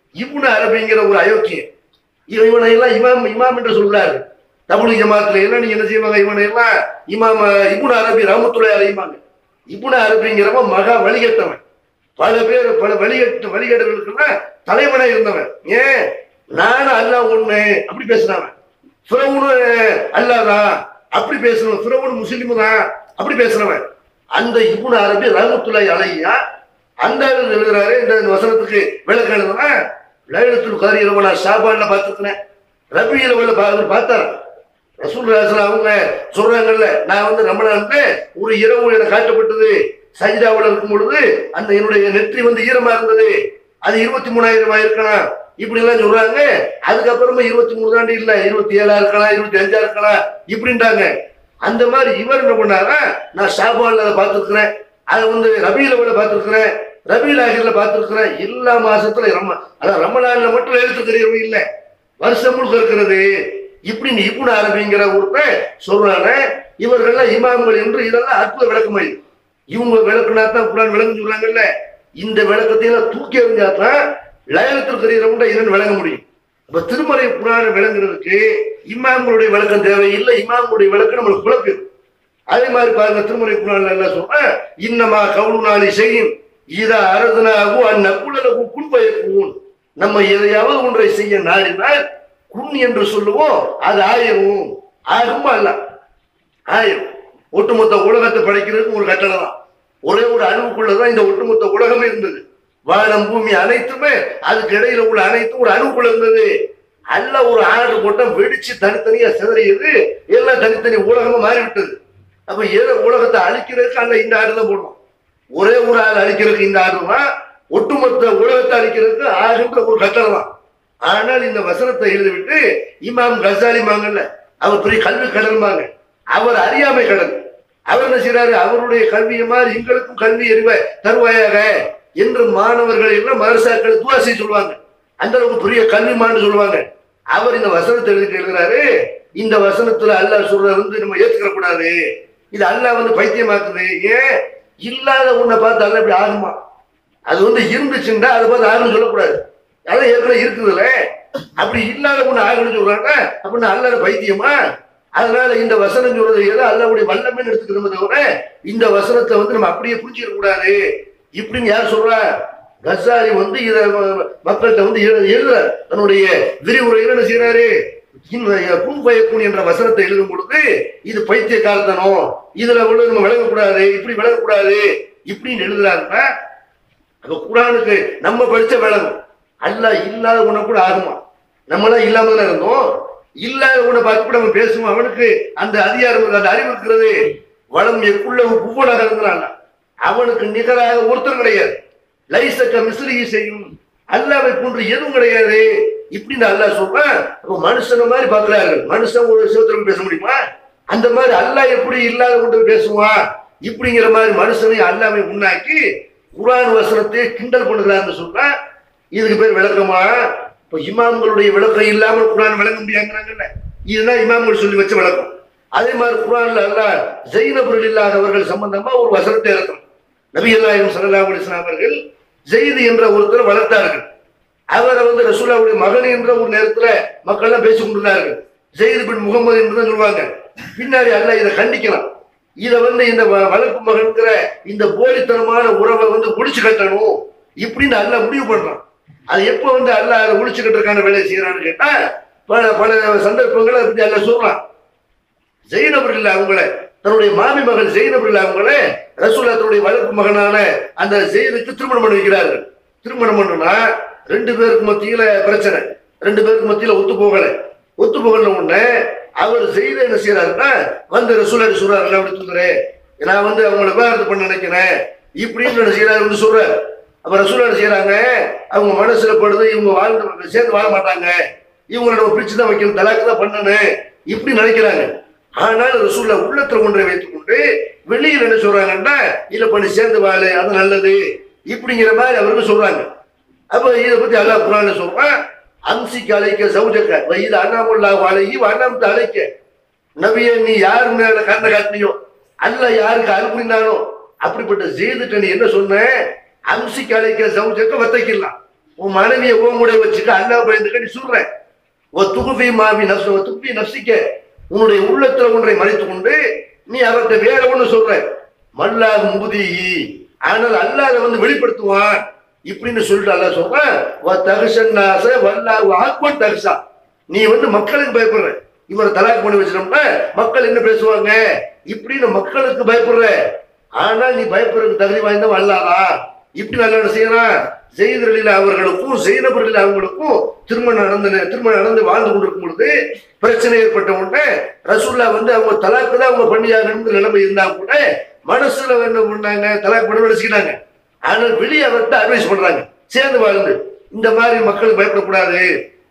இப்னு அரபிங்கிற ஒரு அயோக்கியன். இவனை எல்லாம் இமாம் இமாம் என்று சொல்றாரு. தமிழ் ஜமாத்துல எல்லாம் நீங்க என்ன செய்வாங்க, இவனை எல்லாம் இமாம் இப்னு அரபி ரஹ்மத்துல்லாஹி அலைஹிமாங்க. இப்னு அரபிங்கிறவன் மகா வழிகட்டவன். பல பேர் பல வழிகேடுகளுக்குன்னா தலைவனா இருந்தவன். ஏன் நானும் அல்லாஹ் ஒண்ணு அப்படி பேசுனவன். ஃபிரௌனு அல்லாஹ்தான் அப்படி பேசுனவன். ஃபிரௌனு முஸ்லிம் தான் அப்படி பேசுனவன். அந்த இப்னு அரபி ரஹ்மத்துல்லாஹி அலைஹியா அந்த எழுதுறாரு. இந்த வசனத்துக்கு விளக்கம் எழுதுனா, லைலத்துல் கத்ர் இரவு நான் ஷாபான்ல பார்த்துருக்கிறேன், ரபியுல் அவ்வல்ல பார்த்தார். ரசூலுல்லாஹி அவங்க சொல்றாங்கல்ல, நான் வந்து ரமலான்ல ஒரு இரவு எனக்கு காட்டப்பட்டது, சஜிதாவில் இருக்கும் பொழுது அந்த என்னுடைய நெற்றி வந்து ஈரமா இருந்தது, அது 23,000 இருக்கலாம் இப்படி எல்லாம் சொல்றாங்க. அதுக்கப்புறமா 23 தாண்டி இல்ல 27 இருக்கலாம் 25 இருக்கலாம் இப்படின்றாங்க. அந்த மாதிரி இவர் என்ன பண்ணாரா, நான் ஷாபான்ல அதை பார்த்துருக்கிறேன், அதை வந்து ரபியுல் அவ்வல்ல பார்த்துருக்கிறேன், ரபியுல் ஆகிர்ல பார்த்துருக்கிறேன். எல்லா மாசத்துல அதான் ரமலான்ல மட்டும் எழுத்துக்கிறீர்கள் இல்லை, வருஷம் முழுக்க இருக்கிறது. இப்படி இப்னு அரபிங்கிற ஒருத்தன் சொல்றாங்க. இவர்கள்லாம் இமாம்கள் என்று இதெல்லாம் அற்புத விளக்கமாயி இவங்க விளக்குனா தான் குர்ஆன் விளக்கம் சொல்றாங்கல்ல. இந்த விளக்கத்தையெல்லாம் தூக்கி எறிஞ்சாதான் லைலத்துல் கத்ர் என்னன்னு விளங்க முடியும். இப்ப திருமறை குர்ஆன் விளங்குறதுக்கு இமாம்களுடைய விளக்கம் தேவையில்லை, இமாம்களுடைய விளக்கம் நம்மளுக்கு குழப்பு. அதே மாதிரி பாருங்க, திருமறை குர்ஆன்ல எல்லாம் சொல்றேன், இன்னமா கவுலுனா லிஷைஇன் இதா அரதுனாஹு அன் நகுல லஹு குன் ஃபயகூன். நம்ம எதையாவது ஒன்றை செய்ய நாடினால் குன் என்று சொல்லுவோம், அது ஆயிரும். ஆகுமா இல்ல ஆயிரும். ஒட்டுமொத்த உலகத்தை படைக்கிறதுக்கு ஒரு கட்டளை தான். ஒரே ஒரு அணுவுக்குள்ளதான் இந்த ஒட்டுமொத்த உலகமே இருந்தது. வானம் பூமி அனைத்துமே அதுக்கு இடையில உள்ள அனைத்தும் ஒரு அணுக்குள்ள இருந்தது. அல்ல ஒரு ஆர்டர் போட்டா வெடிச்சு தனித்தனியா சிதறியது, எல்லாம் தனித்தனி உலகமா மாறிவிட்டது. அப்ப ஏதோ உலகத்தை அழிக்கிறதுக்கு அல்ல இந்த ஆடு தான் போடணும். ஒரே ஒரு ஆள் அழிக்கிறதுக்கு இந்த ஆடு தான், ஒட்டுமொத்த உலகத்தை அழிக்கிறதுக்கு ஆறுன்ற ஒரு கட்டளை தான். ஆனால் இந்த வசனத்தை எழுதிவிட்டு இமாம் கசாலி மாங்கல்ல, அவர் பெரிய கல்வி கடல்மாங்க, அவர் அறியாமை கடல். அவர் என்ன செய்யறாரு, அவருடைய கல்வியை மாதிரி எங்களுக்கும் கல்வி அறிவ தருவாயாக என்று மாணவர்கள் எல்லாம் மதரசாக்கள் துஆ செய்ய சொல்லுவாங்க. அந்த அளவுக்கு பெரிய கல்விமான்னு சொல்லுவாங்க. அவர் இந்த வசனத்தை எழுதுறாரு. இந்த வசனத்துல அல்லாஹ் சொல்றது வந்து நம்ம ஏத்துக்கிற கூடாது, இது அல்லாஹ் வந்து பைத்தியமாக்குது. ஏன் இல்லாத உன்னை பார்த்து அல்லாஹ் இப்படி ஆகுமா? அது வந்து இருந்துச்சுன்னா அதை பார்த்து ஆகுன்னு சொல்லக்கூடாது. அதான் ஏற்கனவே இருக்குதுல்ல, அப்படி இல்லாத ஒண்ணு ஆகுன்னு சொல்றாங்க. அப்படின்னா அல்லாஹ் பைத்தியமா? அதனால இந்த வசனம் சொல்றது ஏதோ அல்லாஹ்வுடைய வல்லமைன்னு எடுத்துக்கிறோமே தவிர இந்த வசனத்தை வந்து நம்ம அப்படியே புரிஞ்சுக்க கூடாது இப்படின்னு யார் சொல்றா? கசாலி வந்து இத மக்கள்கிட்ட வந்து எழுதுறாரு. தன்னுடைய விரிவுரையில என்ன செய்யறாரு, குன் ஃபயகூன் என்ற வசனத்தை எழுதும் பொழுது இது பைத்தியக்காரத்தனம், இதுல உள்ள நம்ம விளங்கக்கூடாது, இப்படி விளங்கக்கூடாது இப்படின்னு எழுதுறாருன்னா, அப்ப குர்ஆனுக்கு நம்ம படிச்ச விளங்கும். அல்லாஹ் இல்லாத உன்னை கூட ஆகுமா? நம்மளாம் இல்லாம தானே இருந்தோம். இல்லாத உன்னை பார்த்து கூட நம்ம பேசுவோம். அவனுக்கு அந்த அதிகாரம் அந்த அறிவு இருக்கிறது. வளம் எக்குள்ள புவனாக இருக்கிறான், அவனுக்கு நிகராக ஒருத்தர் கிடையாது. லைசக்க மிஸ்ரி செய்யும், அல்லாஹ்வை போன்று எதுவும் கிடையாது இப்படின்னு அல்லாஹ் சொல்றான். அப்ப மனுஷன மாதிரி பாக்குறார்கள். மனுஷன் ஒரு சிவத்திரம் பேச முடியுமா? அந்த மாதிரி அல்லாஹ் எப்படி இல்லாத கொண்டு பேசுவான் இப்படிங்கிற மாதிரி மனுஷனை அல்லாஹ்வை முன்னாக்கி குர்ஆன் வசனத்தை கிண்டல் பண்ணுகிறான்னு சொன்னா இதுக்கு பேர் விளக்கமா? இப்ப இமாம்களுடைய விளக்கம் இல்லாமல் குர்ஆன் விளங்க முடியாங்கிறாங்கல்ல, இதுதான் இமாம்கள் சொல்லி வச்ச விளக்கம். அதே மாதிரி குர்ஆன்ல அல்லாஹ் ஸைனப் ரலியல்லாஹு அவர்கள் சம்பந்தமா ஒரு வசனத்தை இறக்கும். நபிகள் நாயகம் ஸல்லல்லாஹு அலைஹி வஸல்லம் அவர்கள் ஸைத் என்ற ஒருத்தரை வளர்த்தார்கள். அவரை வந்து ரசூலுல்லாஹ்வுடைய மகன் என்ற ஒரு நேரத்துல மக்கள் எல்லாம் பேசிக் கொண்டிருந்தார்கள். ஸைத் பின் முகமது என்று தான் சொல்லுவாங்க. பின்னாடி அல்லாஹ் இதை கண்டிக்கலாம். இதை வந்து இந்த வளர்ப்பு மகன்கிற இந்த போலித்தனமான உறவை வந்து ஒழிச்சு கட்டணும் இப்படின்னு அல்லாஹ் முடிவு பண்றான். அது எப்ப வந்து அல்லாஹ் அதை ஒழிச்சு கட்டுறதுக்கான வேலையை செய்யறான்னு கேட்டா பல சந்தர்ப்பங்களை அதை பத்தி அல்லாஹ் சொல்றான். ஸைனப் ரலியல்லாஹு அவங்கள தன்னுடைய மாமி மகன் ஸைனப் ரலியல்லாஹு அவங்களே ரசூலுல்லாஹ் தன்னுடைய வளர்ப்பு மகனான அந்த ஸைதுக்கு திருமணம் பண்ணி வைக்கிறார்கள். திருமணம் பண்ணுனா ரெண்டு பேருக்கு மத்தியில பிரச்சனை, ரெண்டு பேருக்கு மத்தியில ஒத்து போகல உடனே அவர் ஸைத் என்ன செய்யறாருன்னா வந்து ரசூலுல்லாஹ் சொல்றாரு, அப்படி சொல்றேன் நான் வந்து அவங்களை விவாகரத்து பண்ண நினைக்கிறேன் இப்படின்னு என்ன செய்யறாரு வந்து சொல்றாரு. அப்ப ரசூலுல்லாஹ் செய்யறாங்க, அவங்க மனசுல படுது, இவங்க வாழ்ந்து சேர்ந்து வாழ மாட்டாங்க, இவங்களை நம்ம பிரிச்சு தான் வைக்கணும், தலாக்கு தான் பண்ணணும் இப்படி நினைக்கிறாங்க. ஆனால் ரசூலுல்லாஹ் உள்ளத்துல ஒன்றை வைத்துக் கொண்டு வெளியில் என்ன சொல்றாங்கன்னா இல்ல பண்ணி சேர்ந்து வாழு, அது நல்லது இப்படிங்கிற மாதிரி அவருக்கு சொல்றாங்க. அப்ப இதை பத்தி அல்லாஹ் குர்ஆன்ல சொல்றான், அம்சிக்கு அழைக்க சௌஜக்க இது அண்ணாமுல்லாஹு அலைஹி அண்ணாமத்து அழைக்க, நபியே நீ யார் மேல கண்ணை காட்டினியோ அல்லாஹ் யாருக்கு அருள் புரிந்தானோ அப்படிப்பட்ட ஸைதுட்ட நீ என்ன சொன்ன, அம்சிக்கு அழைக்க சௌஜக்க வத்தைக்கலாம், உன் மனைவியை ஓமுடைய வச்சுட்டு அல்லாஹ் பயந்துக்க நீ சொல்றேன். துகுஃபி மாபி நஃப்ஸி வ துக்ஃபி நஃப்ஸிக, உன்னுடைய உள்ளத்துல ஒன்றை மறைத்து கொண்டு நீ அவர்கிட்ட வேற ஒண்ணு சொல்ற. மல்லாஹ் முபதிஹி, ஆனால் அல்லாஹ் அதை வந்து வெளிப்படுத்துவான் இப்படின்னு சொல்லிட்டு அல்லாஹ் சொல்றான். வ தஹ்ஷன் நாஸ வல்லாஹு அக்பர் தஹ்ஷா, நீ வந்து மக்களுக்கு பயப்படுற. இவரை தலாக் பண்ணி வச்சிட்டோம்னா மக்கள் என்ன பேசுவாங்க இப்படின்னு மக்களுக்கு பயப்படுற. ஆனா நீ பயப்படுறதுக்கு தகுதி வாய்ந்தவன் அல்லாஹ்தா. இப்படி நல்லா என்ன செய்யறான், ஸெய்த் ரலியல்லாஹு அவர்களுக்கும் ஸைனப் ரலியல்லாஹு அவங்களுக்கும் திருமணம் நடந்து வாழ்ந்து கொண்டிருக்கும் பொழுது பிரச்சனை ஏற்பட்ட உடனே ரசூலுல்லாஹ் வந்து அவங்க தலாக்கு தான் அவங்க பண்ணியாகணும்னு நிலைமை இருந்தா கூட மனசுல என்ன பண்ணாங்க, தலாக் பண்ண நினைச்சுக்கிட்டாங்க. ஆனால் வெளியே அவர்கிட்ட அட்வைஸ் பண்றாங்க, சேர்ந்து வாழ்ந்து இந்த மாதிரி மக்களுக்கு பயப்படக்கூடாது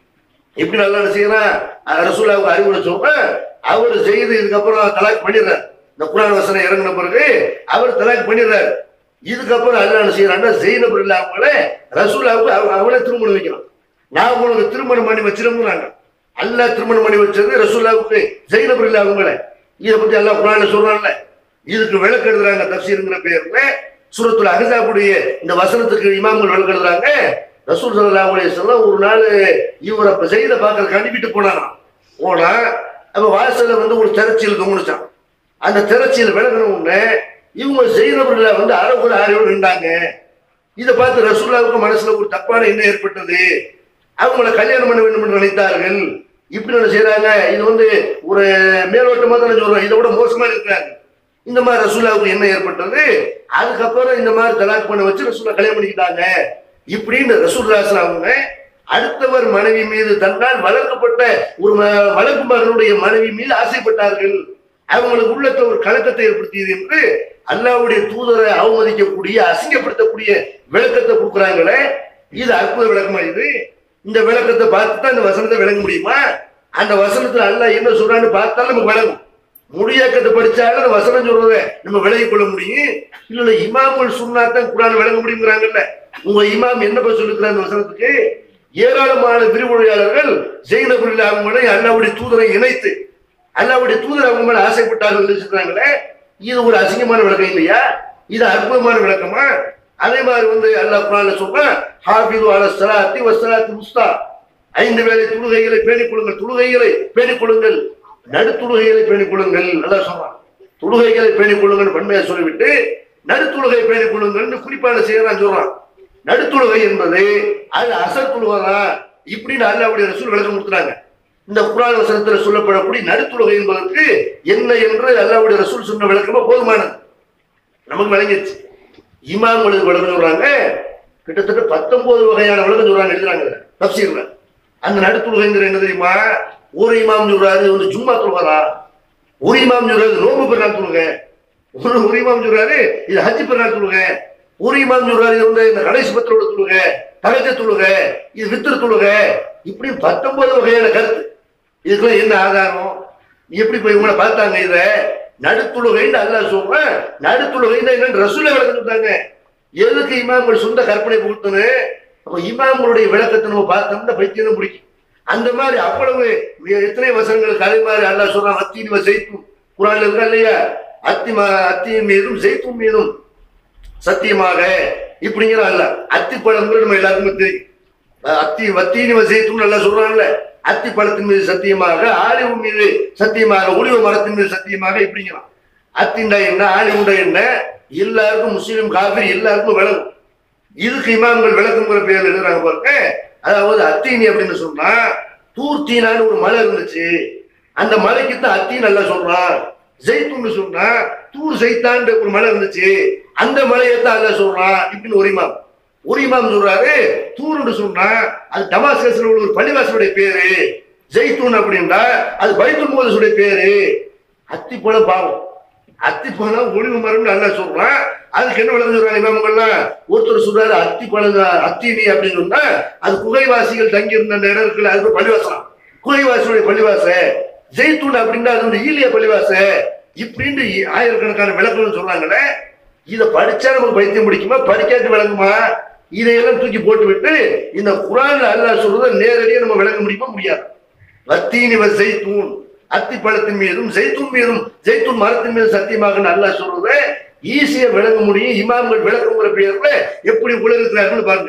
இப்படி நல்லா என்ன செய்யறான். ரசூலுல்லாஹ் அறிவுரை சொல்ற. அவர் செய்து இதுக்கப்புறம் தலாக் பண்ணிடுறார். இந்த குர்ஆன் வசனம் இறங்கின பிறகு அவர் தலாக் பண்ணிடுறாரு. இதுக்கப்புறம் அல்லாஹ் என்ன செய்யறான்னா ஸைனப் ரலியல்லாஹு அவங்களே ரசூலுல்லாஹ்வுக்கு அவங்களே திருமணம் வைக்கிறான். நான் உனக்கு திருமணம் பண்ணி வச்சிருந்தாங்க. அல்லாஹ் திருமணம் பண்ணி வச்சது ரசூலுல்லாஹ்வுக்கு ஸைனப் ரலியல்லாஹு அவங்களே. இதை பத்தி அல்லாஹ் குர்ஆன்ல சொல்றான்ல. இதுக்கு விளக்கு எழுதுறாங்க தஃப்சீர்ங்கிற பேர்ல. சூரத்துல் அஹ்ஸாபுடைய இந்த வசனத்துக்கு இமாம்கள் விளக்கு எழுதுறாங்க. ரசூல் ஸல்லல்லாஹு அலைஹி வஸல்லம் ஒரு நாள் இவரை ஸைத பார்க்கறதுக்கு அனுப்பிட்டு போனாராம். போனா அப்ப வாசல்ல வந்து ஒரு திரைச்சீல் தொங்குச்சான். அந்த திரைச்சீல் விலகின உடனே இவங்க ஸைனப் ரலியல்லாஹு வந்து அரைகுறை ஆடையோடு நின்றாங்க. இதை பார்த்து ரசூலுல்லாஹ்வுக்கு மனசுல ஒரு தப்பான எண்ணம் ஏற்பட்டது. அவங்கள கல்யாணம் பண்ண வேண்டும் என்று நினைத்தார்கள். இப்படி என்ன செய்யறாங்க, இது வந்து ஒரு மேலோட்டமா தான் சொல்றோம், இதை விட மோசமா இருக்கிறாங்க. இந்த மாதிரி ரசூலுல்லாஹ்வுக்கு என்ன ஏற்பட்டது. அதுக்கப்புறம் இந்த மாதிரி தலாக் பண்ண வச்சு ரசூலுல்லாஹ் கல்யாணம் பண்ணிக்கிட்டாங்க. இப்படின்னு ரசூலுல்லாஹ் அவங்க அடுத்தவர் மனைவி மீது தன்னால் வளர்க்கப்பட்ட ஒரு வளர்ப்பு மகனுடைய மனைவி மீது ஆசைப்பட்டார்கள். அவங்களுக்கு உள்ளத்துல ஒரு கலக்கத்தை ஏற்படுத்தியது என்று அல்லாஹ்வுடைய தூதரை அவமதிக்கக்கூடிய அசிங்கப்படுத்தக்கூடிய விளக்கத்தை கொடுக்குறாங்களே. இது அற்புத விளக்கமா? இது இந்த விளக்கத்தை பார்த்து தான் இந்த வசனத்தை விளங்க முடியுமா? அந்த வசனத்துல அல்லாஹ் என்ன சொல்றான்னு பார்த்தாலும் நமக்கு விளங்கும். முடியாக்கத்தை படிச்சாலும் அந்த வசனம் சொல்றதை நம்ம விளங்கிக் கொள்ள முடியும். இல்ல இமாம்கள் சொன்னாதான் குர்ஆன் விளங்க முடியுங்கிறாங்கல்ல. உங்க இமாம் என்ன சொல்லிருக்கிற அந்த வசனத்துக்கு? ஏராளமான விரிவுரையாளர்கள் ஸைனப் ரலியல்லாஹு அவங்களை அல்லாஹ்வுடைய தூதரை இணைத்து அல்லாஹ்வுடைய தூதர் அவங்க மேல ஆசைப்பட்டார்கள் சொல்றாங்களே. இது ஒரு அசிங்கமான விளக்கம் இல்லையா? இது அற்புதமான விளக்கமா? அதே மாதிரி வந்து அல்லாஹ் குர்ஆன்ல சொல்றான், ஹாஃபிது அலா ஸலாத்தி வஸ்ஸலாத்தி முஸ்தா, 5 வேளை தொழுகைகளை பேணிக் கொள்ளுங்கள், தொழுகைகளை பேணிக் கொள்ளுங்கள், நடுத்தொழுகைகளை பேணிக் கொள்ளுங்கள். அல்லாஹ் சொல்றான் தொழுகைகளை பேணிக் கொள்ளுங்கள் பன்மையா சொல்லிவிட்டு நடுத்தொழுகை பேணிக் கொள்ளுங்கள் குறிப்பான செய்யறான் சொல்றான். நடுத்தொழுகை என்பது அது அசர் தொழுகா இப்படின்னு அல்லாஹ்வுடைய ரசூல் விளக்கம் கொடுத்துறாங்க. இந்த குர்ஆன் வசனத்தில் சொல்லப்படக்கூடிய நடுத்தொழுகை என்பதற்கு என்ன என்று அல்லாஹ்வுடைய ரசூல் சொன்ன விளக்கமா போதுமானது, நமக்கு விளங்கிடுச்சு. இமாம்களுக்கு விளக்கம் சொல்றாங்க. கிட்டத்தட்ட 19 வகையான விளக்கம் சொல்றாங்க, எழுதுறாங்க தஃப்சீர்ல. அந்த நடுத்தொழுகைங்கிற என்ன தெரியுமா? ஒரு இமாம் சொல்றாரு வந்து ஜும்மா தொழுகா, ஒரு இமாம் சொல்றாரு நோம்பு பெருநாள் தொழுகை, ஒரு இமாம் சொல்றாரு இது ஹஜ் பெருநாள் தொழுகை, ஒரு இமாம் சொல்றாரு இது வந்து இந்த கடைசி பத்திரோட தொழுகை, தஹஜ்ஜுத் தொழுகை, இது வித்ர் தொழுகை, இப்படி 19 வகையான கருத்து. இதுக்கெல்லாம் என்ன ஆதாரம்? எப்படி போய் உங்களை பார்த்தாங்க? இத நடுத்தொழுகைன்னு அல்லாஹ் சொல்றேன். நடுத்தொழுகைன்னு என்னன்னு ரசூலுல்லாஹ் விளக்கம் சொல்றாங்க. எதுக்கு இமாம்கள் சொந்த கற்பனை கொடுத்தனு? அப்ப இமாம்களுடைய விளக்கத்தை நம்ம பார்த்தோம்னா பைத்தியம் பிடிக்கும். அந்த மாதிரி அவ்வளவு எத்தனை வசனங்களுக்கு அதே மாதிரி அல்லாஹ் சொல்றான். அத்தீன் வ ஸைத்தூன் குர்ஆன்ல இருக்கா இல்லையா? அத்தியின் மீதும் ஸைத்தூன் மீதும் சத்தியமாக இப்படிங்கிற அல்லாஹ். அத்தி பழங்கள் நம்ம எல்லாருக்குமே தெரியும். வத்தீன் வ ஸைத்தூன் அல்லாஹ் சொல்றான்ல. அத்தி பழத்தின் மீது சத்தியமாக, ஆலிவு மீது சத்தியமாக, ஒலிவ மரத்தின் மீது சத்தியமாக இப்படிங்கிறான். அத்தின்டா என்ன, ஆலிவுண்டா என்ன, எல்லாருக்கும் முஸ்லீம் காஃபிர் எல்லாருக்கும் விளங்கும். இதுக்கு இமாம்கள் விளக்கங்கிற பேர் எழுதுறாங்க பாருங்க. அதாவது அத்தீனி அப்படின்னு சொன்னா தூர்த்தீனான்னு ஒரு மலை இருந்துச்சு, அந்த மலைக்கு தான் அத்தீன் நல்லா சொல்றான். ஜெய்தூன்னு சொன்னா தூர் ஜெய்தான் ஒரு மலை இருந்துச்சு, அந்த மலையை தான் அல்ல சொல்றான் இப்படின்னு ஒரு இமாம். ஒரு இமாம் சொல்றாரு தூர்னு சொன்னா அது டமாஸ்கஸ்ல உள்ள ஒரு பள்ளிவாசலுடைய பேரு, ஜெய்தூன் அப்படின்னா அது பைத்துல் முகதஸுடைய பேரு. அத்திப்பழம் பாவம், அத்திப்பழம் ஒளிவு மரம்னு நல்லா சொல்றான். அதுக்கு என்ன விளக்கம் சொல்றாங்க இமாம்கள்லாம்? ஒருத்தர் சொல்றாரு அத்திப்பழம் அத்தீனி அப்படின்னு சொன்னா அது குகைவாசிகள் தங்கி இருந்த அந்த இடம் இருக்குல்ல, அது பள்ளிவாசலாம், குகைவாசியுடைய பள்ளிவாச. ஜெய்தூன் அப்படின்னா அது வந்து ஈலிய பள்ளிவாச. இப்படின்னு ஆயிரக்கணக்கான விளக்கம்னு சொல்றாங்களே. இதை படிச்சா நமக்கு பைத்தியம் பிடிக்குமா? படிக்காட்டு விளங்குமா? இதையெல்லாம் தூக்கி போட்டு விட்டு இந்த குர்ஆன்ல அல்லாஹ் சொல்றதை நேரடியாக நம்ம விளக்க முடியுமா? முடியாது. வத்தீனி வ ஸைத்தூன், அத்தி பழத்தின் மீதும் ஜெய்தூன் மீதும் ஜெய்தூன் மரத்தின் மீது சத்தியமாக அல்லாஹ் சொல்றதை ஈஸியா விளங்க முடியும். இமாம்கள் விளக்கங்கிற பேர்ல எப்படி உலகிறார்கள் பாருங்க.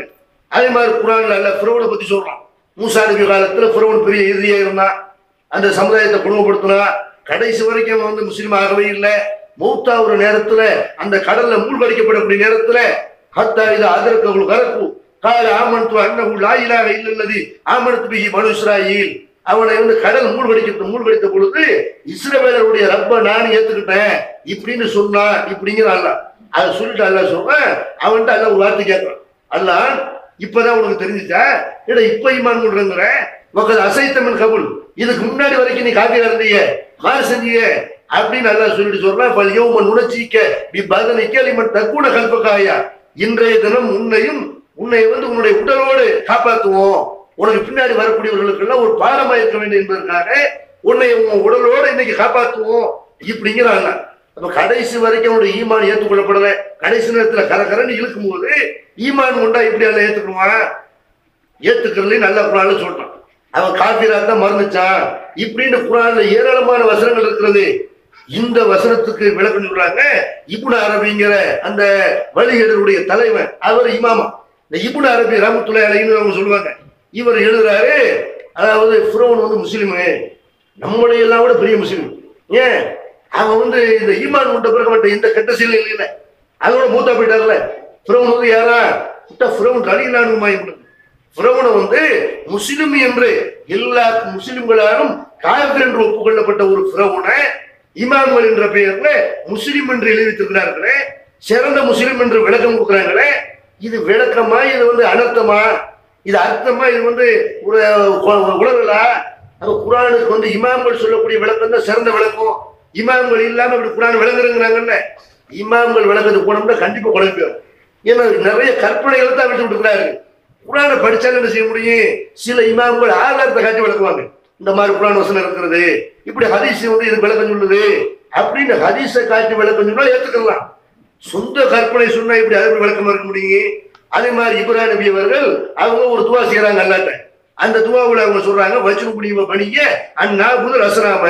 அதே மாதிரி குர்ஆன்ல அல்லாஹ் ஃபிரௌனை பத்தி சொல்றான். மூசா நபி காலத்துல ஃபிரௌன் பெரிய எதிரியா இருந்தான், அந்த சமுதாயத்தை குடும்பப்படுத்தினா, கடைசி வரைக்கும் அவன் முஸ்லீம் ஆகவே இல்லை. மௌத்தா ஒரு நேரத்துல அந்த கடல்ல மூழ்கடிக்கப்படக்கூடிய நேரத்துல ஹத்தா இது அதற்கவள் கரப்பு கால ஆமன்து அன்னஹு லா இலாஹ இல்லல்லதி ஆமனத் பிஹி பனு இஸ்ராயீல். அவனை கடல் மூழ்கடித்த பொழுது இஸ்ரவேலருடைய ரப்ப நான் ஏத்துக்கிட்டேன் இப்படின்னு சொன்னா இப்படிங்கிற அல்லாஹ். அதை சொல்லிட்டு அல்லாஹ் சொல்றேன், அவன்கிட்ட அல்லாஹ் ஒரு வார்த்தை கேட்கிறான். அல்லாஹ் இப்பதான் உனக்கு தெரிஞ்சுச்சா, ஏடா இப்ப ஈமான் கொள்றங்கிற மக்கள் அசைத்தமின் கபுல், இதுக்கு முன்னாடி வரைக்கும் நீ காப்பீரா இருந்தீங்க, மாறு செஞ்சீங்க அப்படின்னு அல்லாஹ் சொல்லிட்டு சொல்றேன். பல்யௌமன் உணர்ச்சிக்க பி பதனிக்க லிமன் தக்கூன கல்பகாயா, இன்றைய தினம் உன்னை உன்னுடைய உடலோடு காப்பாற்றுவோம், உனக்கு பின்னாடி வரக்கூடியவர்களுக்கு எல்லாம் ஒரு பாடமா இருக்க வேண்டும் என்பதற்காக உன்னை உன் உடலோடு இன்னைக்கு காப்பாற்றுவோம் இப்படிங்கிறாங்க. அப்ப கடைசி வரைக்கும் அவனுடைய ஈமான் ஏற்றுக்கொள்ளப்படல, கடைசி நேரத்துல கரகரன்னு இழுக்கும் போது ஈமான் கொண்டா இப்படி எல்லாம் ஏத்துக்கணுமா? ஏத்துக்கிறதுல நல்ல குர்ஆன்ல சொல்றான். அவன் காபிரா தான் மறந்துச்சான் இப்படின்னு குர்ஆன்ல ஏராளமான வசனங்கள் இருக்கிறது. இந்த வசனத்துக்கு விளக்கம் சொல்றாங்க இப்னு அரபிங்கிற அந்த வழிகேடருடைய தலைவன், அவர் இமாமா. இந்த இப்னு அரபி ரஹ்மத்துல்லாஹி அலைஹின்னு அவங்க சொல்லுவாங்க. இவர் எழுதுறாரு, அதாவது ஃபிரௌன் முஸ்லிமு, நம்மளை எல்லாம் விட பெரிய முஸ்லிம். ஏன் அவன் இந்த ஈமான் கொண்ட பிறகு மட்டும் இந்த கெட்ட செயல் இல்லை, அதோட மூத்தா போயிட்டார்ல. ஃபிரௌன் யாரா ஃபிரௌன் ரலியல்லாஹு அன்ஹு. ஃபிரௌனை முஸ்லிம் என்று எல்லா முஸ்லிம்களாலும் காஃபிர் என்று ஒப்புக்கொள்ளப்பட்ட ஒரு ஃபிரௌனை இமாம்கள் என்ற பெயர்ல முஸ்லிம் என்று எழுதித்திருக்கிறார்களே, சிறந்த முஸ்லிம் என்று விளக்கம் கொடுக்குறாங்களே, இது விளக்கமா, இது அனர்த்தமா, இது அர்த்தமா, இது ஒரு உலகளா? அப்ப குர்ஆனுக்கு இமாம்கள் சொல்லக்கூடிய விளக்கம் தான் சிறந்த விளக்கம். இமாம்கள் இல்லாம இப்படி குர்ஆன் விளங்குறாங்கல்ல, இமாம்கள் விளக்கத்துக்கு போனோம்னா கண்டிப்பா குழம்பிடும். ஏன்னா நிறைய கற்பனைகளை தான் விட்டு விட்டுக்கிறாரு. குர்ஆனை படிச்சாலும் என்ன செய்ய முடியும்? சில இமாம்கள் ஆதாரத்தை காட்டி விளக்குவாங்க, இந்த மாதிரி குர்ஆன் வசனம் இருக்கிறது, இப்படி ஹதீஸ் இதுக்கு விளக்கம் சொல்லுது அப்படின்னு ஹதீஸை காட்டி விளக்கம் சொன்னா ஏத்துக்கலாம். சொந்த கற்பனை சொன்னா இப்படி அதுக்கு விளக்கமா இருக்க முடியும்? அதே மாதிரி இப்ராஹிம் நபி அவர்கள் அவங்க ஒரு துவா செய்யறாங்க அல்லாஹ்ட்ட. அந்த துவாவுல அவங்க சொல்றாங்க, வஜ்ரு புனிவ பணிய அண்ணா புது ரசனாம,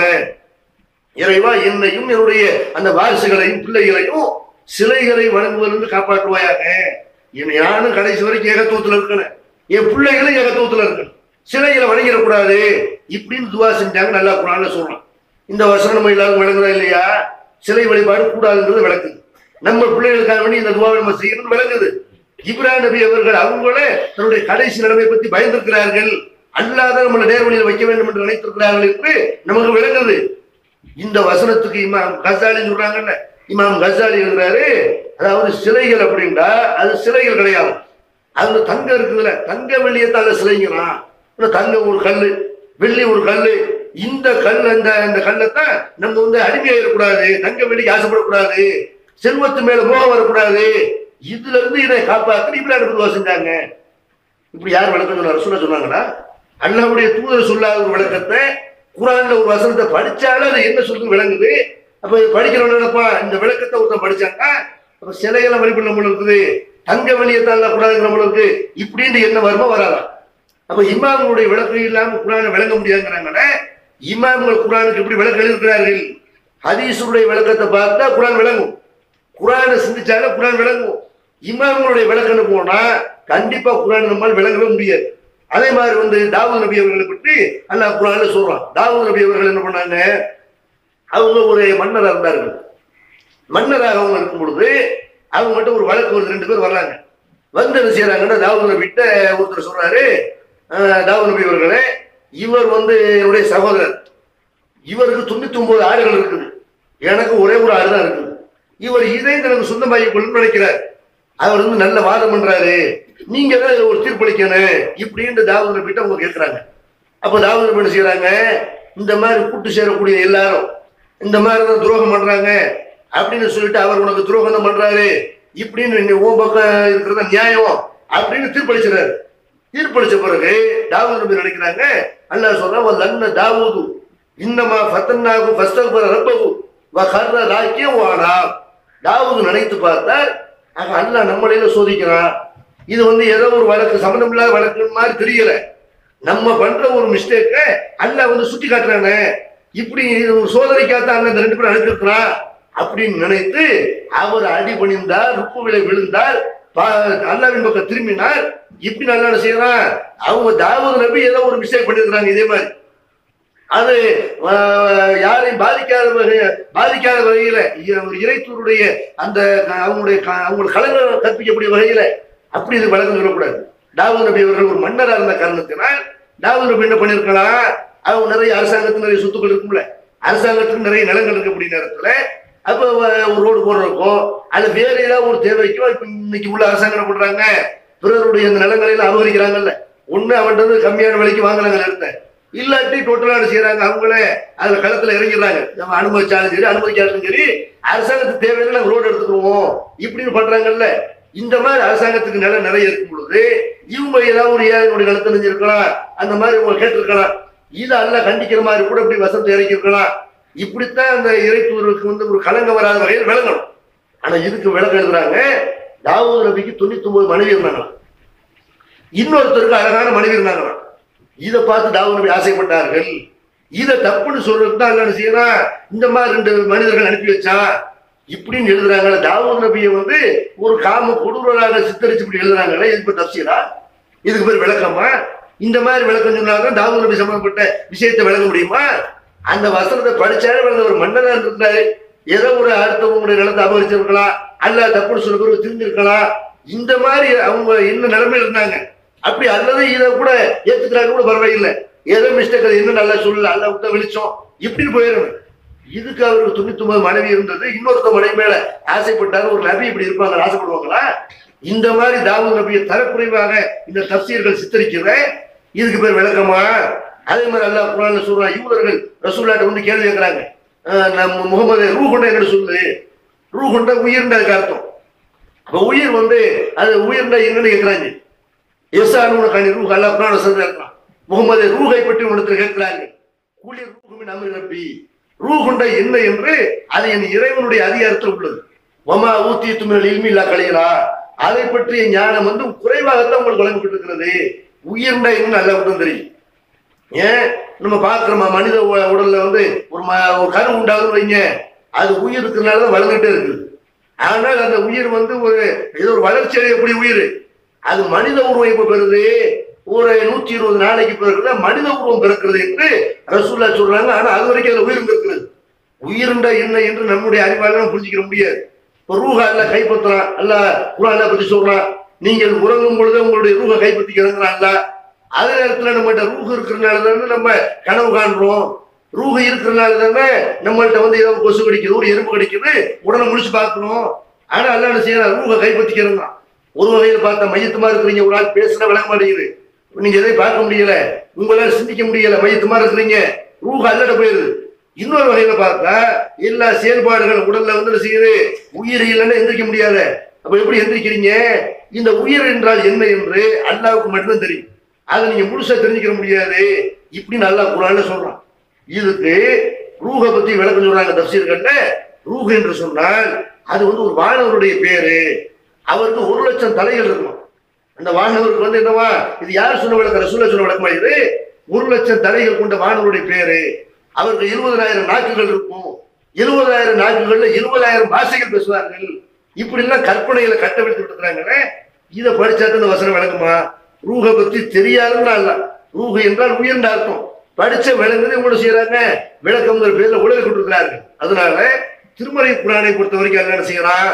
இறைவா என்னையும் என்னுடைய அந்த வாரிசுகளையும் பிள்ளைகளையும் சிலைகளை வணங்குவதிலிருந்து காப்பாற்றுவாயாக. நானும் கடைசி வரைக்கும் ஏகத்துவத்துல இருக்கணும், என் பிள்ளைகளும் ஏகத்துவத்துல இருக்கணும், சிலைகளை வணங்கிடக்கூடாது இப்படின்னு துவா செஞ்சாங்க. நல்லா குர்ஆன்ல சொல்றான். இந்த வசனம் நம்ம எல்லாரும் விளங்குதா இல்லையா? சிலை வழிபாடு கூடாதுன்றது விளக்குது. நம்ம பிள்ளைகளுக்காக வேண்டி இந்த துவாவை நம்ம செய்யணும் விளங்குது. இப்ராஹிம் நபி அவர்கள் அவங்களே தன்னுடைய கடைசி நிலைமை பத்தி பயந்திருக்கிறார்கள், அல்லாத நம்மளை நேர்வழியில் வைக்க வேண்டும் என்று நினைத்திருக்கிறார்கள் என்று நமக்கு விளங்குது. இந்த வசனத்துக்கு இமாம் கசாலி சொல்றாங்கல்ல, இமாம் கசாலி எழுதுறாரு, அதாவது சிலைகள் அப்படின்னா அது சிலைகள் கிடையாது, அது தங்கம் இருக்குதுல்ல, தங்க வெள்ளியத்தால சிலைங்கிறான். தங்கம் ஒரு கல்லு, வெள்ளி ஒரு கல்லு, இந்த கல் அந்த கல்லைத்தான் நம்ம அடிமையாயிடக்கூடாது, தங்க வெள்ளிக்கு ஆசைப்படக்கூடாது, செல்வத்து மேல மோகம் வரக்கூடாது, இதுல இருந்து இதை காப்பாற்ற இப்படி அனுப்புவா செஞ்சாங்க. இப்படி யார் விளக்கம் சொன்னார்? ரசூலுல்லாஹ் சொன்னாங்களா? அல்லாஹ்வுடைய தூதர் சொல்லாத ஒரு விளக்கத்தை குர்ஆன்ல ஒரு வசனத்தை படிச்சாலும் அது என்ன சொல்றது விளங்குது. அப்ப படிக்கிறவங்க நினைப்பா இந்த விளக்கத்தை ஒருத்தன் படிச்சாங்க, அப்ப சிலைகளை வழிபட நம்மளுக்கு இருக்குது, தங்க வெளியத்தால கூடாது நம்மளுக்கு இப்படின்னு என்ன வருமா வராதா? அப்ப இமாம்களுடைய விளக்கம் இல்லாம குர்ஆனை விளங்க முடியாதுங்கிறாங்களே, இமாம்கள் குர்ஆனுக்கு எப்படி விளக்கம் எழுதியிருக்கிறார்கள்? ஹதீஸுடைய விளக்கத்தை பார்த்தா குர்ஆன் விளங்கும், குர்ஆனை சிந்திச்சாலும் குர்ஆன் விளங்கும். இமாம்களுடைய விளக்கம்னு போனா கண்டிப்பா குர்ஆன் நம்மால் விளங்கவே முடியாது. அதே மாதிரி தாவூத் நபி அவர்களை பற்றி அல்லாஹ் குர்ஆன்ல சொல்றான். தாவூத் நபி அவர்கள் என்ன பண்ணாங்க? அவங்க ஒரு மன்னராக இருந்தார்கள். மன்னராக அவங்க இருக்கும் பொழுது அவங்க மட்டும் ஒரு வழக்கு ஒரு 2 பேர் வர்றாங்க. என்ன செய்யறாங்கன்னா தாவூத் நபிட்ட ஒருத்தர் சொல்றாரு, தாவூத் நபி அவர்களே, இவர் என்னுடைய சகோதரர், இவருக்கு 99 ஆடுகள் இருக்குது, எனக்கு ஒரே ஒரு ஆடு தான் இருக்குது, இவர் இதை எனக்கு சொந்தமாகி கொள்ளு நினைக்கிறார், அவர் நல்ல வாதம் பண்றாரு, நீங்க தான் ஒரு தீர்ப்பளிக்கணும் இப்படின்னு தாவூத் நபிட்ட அவங்க கேட்கிறாங்க. அப்ப தாவூத் நபி என்ன செய்யறாங்க, இந்த மாதிரி கூட்டு சேரக்கூடிய எல்லாரும் இந்த மாதிரி தான் துரோகம் பண்றாங்க அப்படின்னு சொல்லிட்டு அவர் உனக்கு துரோகம் தான் பண்றாரு இப்படின்னு உன் பக்கம் இருக்கிறத நியாயம் அப்படின்னு தீர்ப்பளிச்சுறாரு. தீர்ப்பளிச்ச பிறகு தாவூத் நபி நினைக்கிறாங்க, அல்லாஹ் சொல்றான் லன்ன தாவூது இன்னமா ஃபத்தன்னாஹு ஃபஸ்தக்பர ரப்பஹு வ கர்ர ராக்கியன் வானா. தாவூத் நினைத்து பார்த்தார், அல்லாஹ் நம்மளையில சோதிக்கிறான், இது ஏதோ ஒரு வழக்கு சம்பந்தம் இல்லாத வழக்கு மாதிரி தெரியல, நம்ம பண்ற ஒரு மிஸ்டேக்க அல்லாஹ் சுட்டி காட்டுறானே, இப்படி ஒரு சோதனைக்காக அந்த 2 பேரும் அனுப்பியிருக்கிறான் அப்படின்னு நினைத்து அவர் அடி பணிந்தார், ருக்குவிலே விழுந்தார், அல்லாவின் பக்கம் திரும்பினார். இப்படி நல்லா செய்யறான். அவங்க தாவூத் நபி ஏதோ ஒரு மிஸ்டேக் பண்ணிருக்கிறாங்க இதே மாதிரி. அது யாரையும் பாதிக்காத வகையில ஒரு இறைத்தூருடைய அந்த அவங்களுக்கு கலங்க கற்பிக்கக்கூடிய வகையில அப்படி இது வழக்கம் சொல்லக்கூடாது. தாவூத் நபி அவர்கள் ஒரு மன்னரா இருந்த காரணத்தினால் தாவூத் நபி என்ன பண்ணிருக்கலாம், அவங்க நிறைய அரசாங்கத்துக்கு நிறைய சொத்துக்கள் இருக்கும்ல, அரசாங்கத்துக்கு நிறைய நிலங்கள் இருக்கக்கூடிய நேரத்துல அப்ப ஒரு ரோடு போடுறதுக்கும் அது வேற ஏதாவது ஒரு தேவைக்கும் இப்ப இன்னைக்கு உள்ள அரசாங்கம் என்ன பண்றாங்க, பிறருடைய அந்த நிலங்களை எல்லாம் அபகரிக்கிறாங்கல்ல. ஒண்ணு அவன்றது கம்மியான விலைக்கு வாங்குறாங்க நிலத்தை, இல்லாட்டி டோட்டலா செய்யறாங்க, அவங்களே அதுல களத்துல இறங்கிடுறாங்க. நம்ம அனுமதிச்சாலும் சரி அனுமதிக்காலும் சரி அரசாங்கத்துக்கு தேவையில்லை நாங்க ரோடு எடுத்துக்குவோம் இப்படின்னு பண்றாங்கல்ல. இந்த மாதிரி அரசாங்கத்துக்கு நிலம் நிறைய இருக்கும் பொழுது இவங்க ஏதாவது ஒரு ஏழைகளுடைய நிலத்தை நெஞ்சிருக்கலாம், அந்த மாதிரி இவங்க கேட்டிருக்கலாம். இதை அல்ல கண்டிக்கிற மாதிரி கூட இப்படி வசத்தை இறக்கி இருக்கலாம். இப்படித்தான் அந்த இறைத்தூருக்கு ஒரு கலங்க வராத வகையில் விளங்கணும். ஆனா இதுக்கு விளக்கம் எழுதுறாங்க, தாவூத் நபிக்கு 99 மனைவி இருந்தாங்களாம், இன்னொருத்தருக்கு அழகான மனைவி இருந்தாங்களாம். இதை பார்த்து தாவூத் நபி ஆசைப்பட்டார்கள். இதை தப்புன்னு சொல்றதுக்கு தான் என்ன செய்யலாம், இந்த மாதிரி 2 மனிதர்கள் அனுப்பி வச்சான் இப்படின்னு எழுதுறாங்க. தாவூத் நபியை ஒரு காம கொடூரராக சித்தரிச்சு இப்படி எழுதுறாங்களே, இதுக்கு தப்சீரா, இதுக்கு பேர் விளக்கமா? இந்த மாதிரி விளக்கம் சொன்னாதான் தாவூத் நபி சம்பந்தப்பட்ட விஷயத்தை விளக்க முடியுமா? அந்த வசனத்தை படிச்சாலே ஒரு மன்னராக இருந்திருந்தாரு, ஏதோ ஒரு அடுத்தவங்களுடைய நிலத்தை அபகரிச்சிருக்கலாம், அல்ல தப்புன்னு சொல்ல பிறகு திருந்திருக்கலாம். இந்த மாதிரி அவங்க என்ன நிலைமையில இருந்தாங்க. அப்படி அல்லது இதை கூட ஏத்துக்கிறாங்க கூட பரவாயில்லை, ஏதோ மிஸ்டேக், அது என்ன நல்லா சொல்லல, அல்ல விட்ட வெளிச்சம் இப்படின்னு போயிடணும். இதுக்கு அவருக்கு 99 மனைவி இருந்தது, இன்னொருத்த மனைவி மேல ஆசைப்பட்டாரு. ஒரு நபி இப்படி இருப்பாங்க, ஆசைப்படுவாங்களா? இந்த மாதிரி தாவூத் நபியை தரக்குறைவாக இந்த தப்சீர்கள் சித்தரிக்கிற இதுக்கு பேர் விளக்கமா? அதே மாதிரி அல்லாஹ் குர்ஆன்ல சொல்றான், யூதர்கள் ரசூலுல்லாஹ்ட்ட கேள்வி கேட்கிறாங்க, முகமது ரூ கொண்ட என்ன சொல்லு, ரூ கொண்ட உயிர்ன்ற அர்த்தம். அப்ப உயிர் அது உயிர்ன்ற என்னன்னு கேட்கிறாங்க. எஸ்ஆனு கனி ரூ அல்லாஹ் குர்ஆன்ல சொல்றான், முகமது ரூஹை பற்றி உன்னிடத்தில் கேட்கிறாங்க. கூலி ரூஹுமின் அம்ரி ரப்பி, ரூ கொண்ட என்ன என்று அது என் இறைவனுடைய அதிகாரத்தில் உள்ளது. வமா ஊத்தீது மினல் இல்மி இல்லா கலீலா, அதை பற்றிய ஞானம் குறைவாகத்தான் உங்களுக்கு வழங்கப்பட்டிருக்கிறது. உயிர்ண்டா என்ன நல்லா தெரியும். ஏன் நம்ம பாக்குறோமா, மனித உடல்ல ஒரு கரு உண்டாகுன்னு வைங்க, அது உயிர் இருக்கிறதுனாலதான் வளர்ந்துட்டே இருக்குது. ஆனால் அந்த உயிர் ஒரு ஏதோ ஒரு வளர்ச்சி அடையக்கூடிய உயிர், அது மனித உருவம் இப்ப பெறுது. ஒரு 120 நாளைக்கு பிறகுதான் மனித உருவம் பிறக்கிறது என்று ரசூலுல்லாஹ் சொல்றாங்க. ஆனா அது வரைக்கும் அதுல உயிர் இருக்கிறது. உயிர்ண்டா என்ன என்று நம்முடைய அறிவாளர் புரிஞ்சுக்கிற முடியாது. இப்ப ரூஹ அல்லாஹ் கைப்பற்றலாம், அல்லாஹ் குர்ஆன்ல பத்தி சொல்றான், நீங்கள் உறங்கும் பொழுது உங்களுடைய ரூஹ கைப்பற்றிக்கிறாங்க. அதே நேரத்துல நம்மகிட்ட ரூஹ் இருக்கிறதுனால தானே நம்ம கனவு காண்றோம், ரூஹ் இருக்கிறதுனால தானே நம்மள்ட்ட ஏதோ கொசு கடிக்குது, ஒரு எறும்பு கடிக்குது, உடனே முடிச்சு பார்க்கணும். ஆனா அல்லாஹ் என்ன செய்யறான், ரூஹ கைப்பற்றிக்கிறாங்க. ஒரு வகையில பார்த்தா மையத்துமா இருக்கிறீங்க, ஒரு ஆள் பேசுனா விளங்க மாட்டேங்குது, நீங்க எதையும் பார்க்க முடியல, உங்களால சிந்திக்க முடியல, மையத்துமா இருக்கிறீங்க, ரூஹ அல்லாஹ்ட்ட போயிருது. இன்னொரு வகையில பார்த்தா எல்லா செயல்பாடுகள் உடல்ல செய்யுது, உயிர் இல்லைன்னா எந்திரிக்க முடியாது. அப்ப எப்படி எந்திரிக்கிறீங்க? இந்த உயிர் என்றால் என்ன என்று அல்லாஹ்வுக்கு மட்டும்தான் தெரியும், அதை நீங்க முழுசா தெரிஞ்சுக்க முடியாது. இப்படின்னு அல்லாஹ் குர்ஆன்ல சொல்றான். இதுக்கு ரூஹ பத்தி விளக்கம் சொல்றாங்க தஃசீர்கள்ல. ரூஹ் என்று சொன்னால் அது ஒரு வானவருடைய பேரு. அவருக்கு 1,00,000 தலைகள் இருக்கும். அந்த வானவருக்கு என்னவா, இது யார் சொன்ன விளக்கம்? ரசூலுல்லாஹ் சொன்ன விளக்கமா இது? 1,00,000 தலைகள் கொண்ட வானவருடைய பேரு. அவருக்கு 70,000 நாக்குகள் இருக்கும். 70,000 நாக்குகள்ல 20,000 பாஷைகள் பேசுவார்கள். இப்படி எல்லாம் கற்பனைகளை கட்டவிழ்த்து விட்டுக்கிறாங்களே, இதை படிச்சாதான் இந்த வசனம் விளக்குமா? ரூஹ பத்தி தெரியாதுன்னா அல்ல, ரூஹ் என்றால் உயர்ந்த அர்த்தம். படிச்ச விளங்குது உங்களோட செய்யறாங்க, விளக்கம்ங்கிற பேர்ல உலக கொண்டிருக்கிறார்கள். அதனால திருமறை குர்ஆனை பொறுத்த வரைக்கும் என்ன செய்யறான்,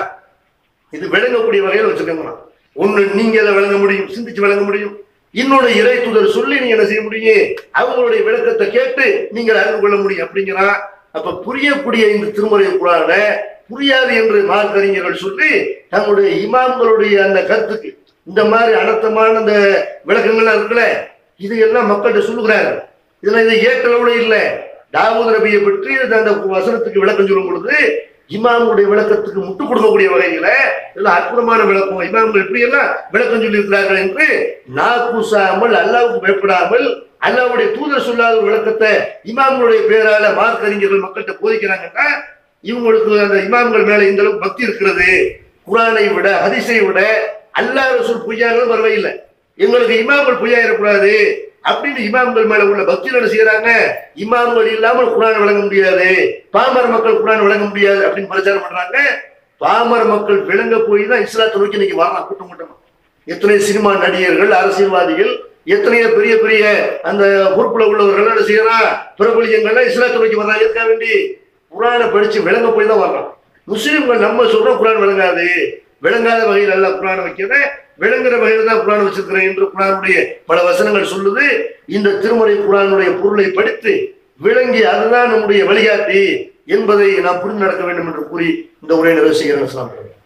இது விளங்கக்கூடிய வகையில வச்சிருக்கோம். ஒண்ணு நீங்க அதை விளங்க முடியும், சிந்திச்சு விளங்க முடியும். இன்னொன்னு இறை தூதர் சொல்லி நீங்க என்ன செய்ய முடியும், அவங்களுடைய விளக்கத்தை கேட்டு நீங்கள் அறிந்து கொள்ள முடியும் அப்படிங்கிறான். அப்ப புரியக்கூடிய இந்த திருமறை குர்ஆனை புரியாது என்று மார்க்கறிஞர்கள் சொல்லி தங்களுடைய இமாம்களுடைய அந்த கருத்துக்கு இந்த மாதிரி அனர்த்தமான இந்த விளக்கங்கள்லாம் இருக்குல்ல, இது எல்லாம் மக்கள்கிட்ட சொல்லுகிறார்கள். இதெல்லாம் இதை ஏற்றளவுல இல்லை. தாவூத் நபியை பற்றி அந்த வசனத்துக்கு விளக்கம் சொல்லும் பொழுது இமாமுடைய விளக்கத்துக்கு முட்டுக் கொடுக்கக்கூடிய வகையில இதெல்லாம் அற்புதமான விளக்கம். இமாம்கள் எப்படி எல்லாம் விளக்கம் சொல்லி இருக்கிறார்கள் என்று நாக்கூசாமல், அல்லாவுக்கு பயப்படாமல், அல்லாவுடைய தூதர் சொல்லாத ஒரு விளக்கத்தை இமாம்களுடைய பேரால மார்க்கறிஞர்கள் மக்கள்கிட்ட போதிக்கிறாங்கன்னா இவங்களுக்கு அந்த இமாம்கள் மேல இந்த அளவுக்கு பக்தி இருக்கிறது. குர்ஆனை விட ஹதீஸை விட அல்லாஹ் ரசூல் பொய்யானது பரவாயில்லை, எங்களுக்கு இமாம்கள் பொய்யாயிடக்கூடாது அப்படின்னு இமாம்கள் மேல உள்ள பக்தியில் என்ன செய்யறாங்க, இமாம்கள் இல்லாமல் குர்ஆனை விளங்க முடியாது, பாமர மக்கள் குர்ஆனை விளங்க முடியாது அப்படின்னு பிரச்சாரம் பண்றாங்க. பாமர மக்கள் விளங்க போய் தான் இஸ்லாத்தை நோக்கி இன்னைக்கு வரலாம் கூட்டம் கூட்டமா. எத்தனை சினிமா நடிகர்கள், அரசியல்வாதிகள், எத்தனையோ பெரிய பெரிய அந்த பொறுப்புல உள்ளவர்கள் என்ன செய்யறான், பிரபலியங்கள்லாம் இஸ்லாத்தை நோக்கி வர்றாங்க. எதுக்காக வேண்டி? குரானை படிச்சு விளங்க போய் தான் வர்றான். முஸ்லீம்கள் நம்ம சொல்றோம் குரான் விளங்காது, விளங்காத வகையில் எல்லாம் குரானை வைக்கிறேன், விளங்குற வகையில் தான் குரான் வச்சிருக்கிறேன் என்று குரானுடைய பல வசனங்கள் சொல்லுது. இந்த திருமறை குரானுடைய பொருளை படித்து விளங்கி அதுதான் நம்முடைய வழிகாட்டி என்பதை நாம் புரிந்து நடக்க வேண்டும் என்று கூறி இந்த உரையை நிறைவு செய்கிறேன்.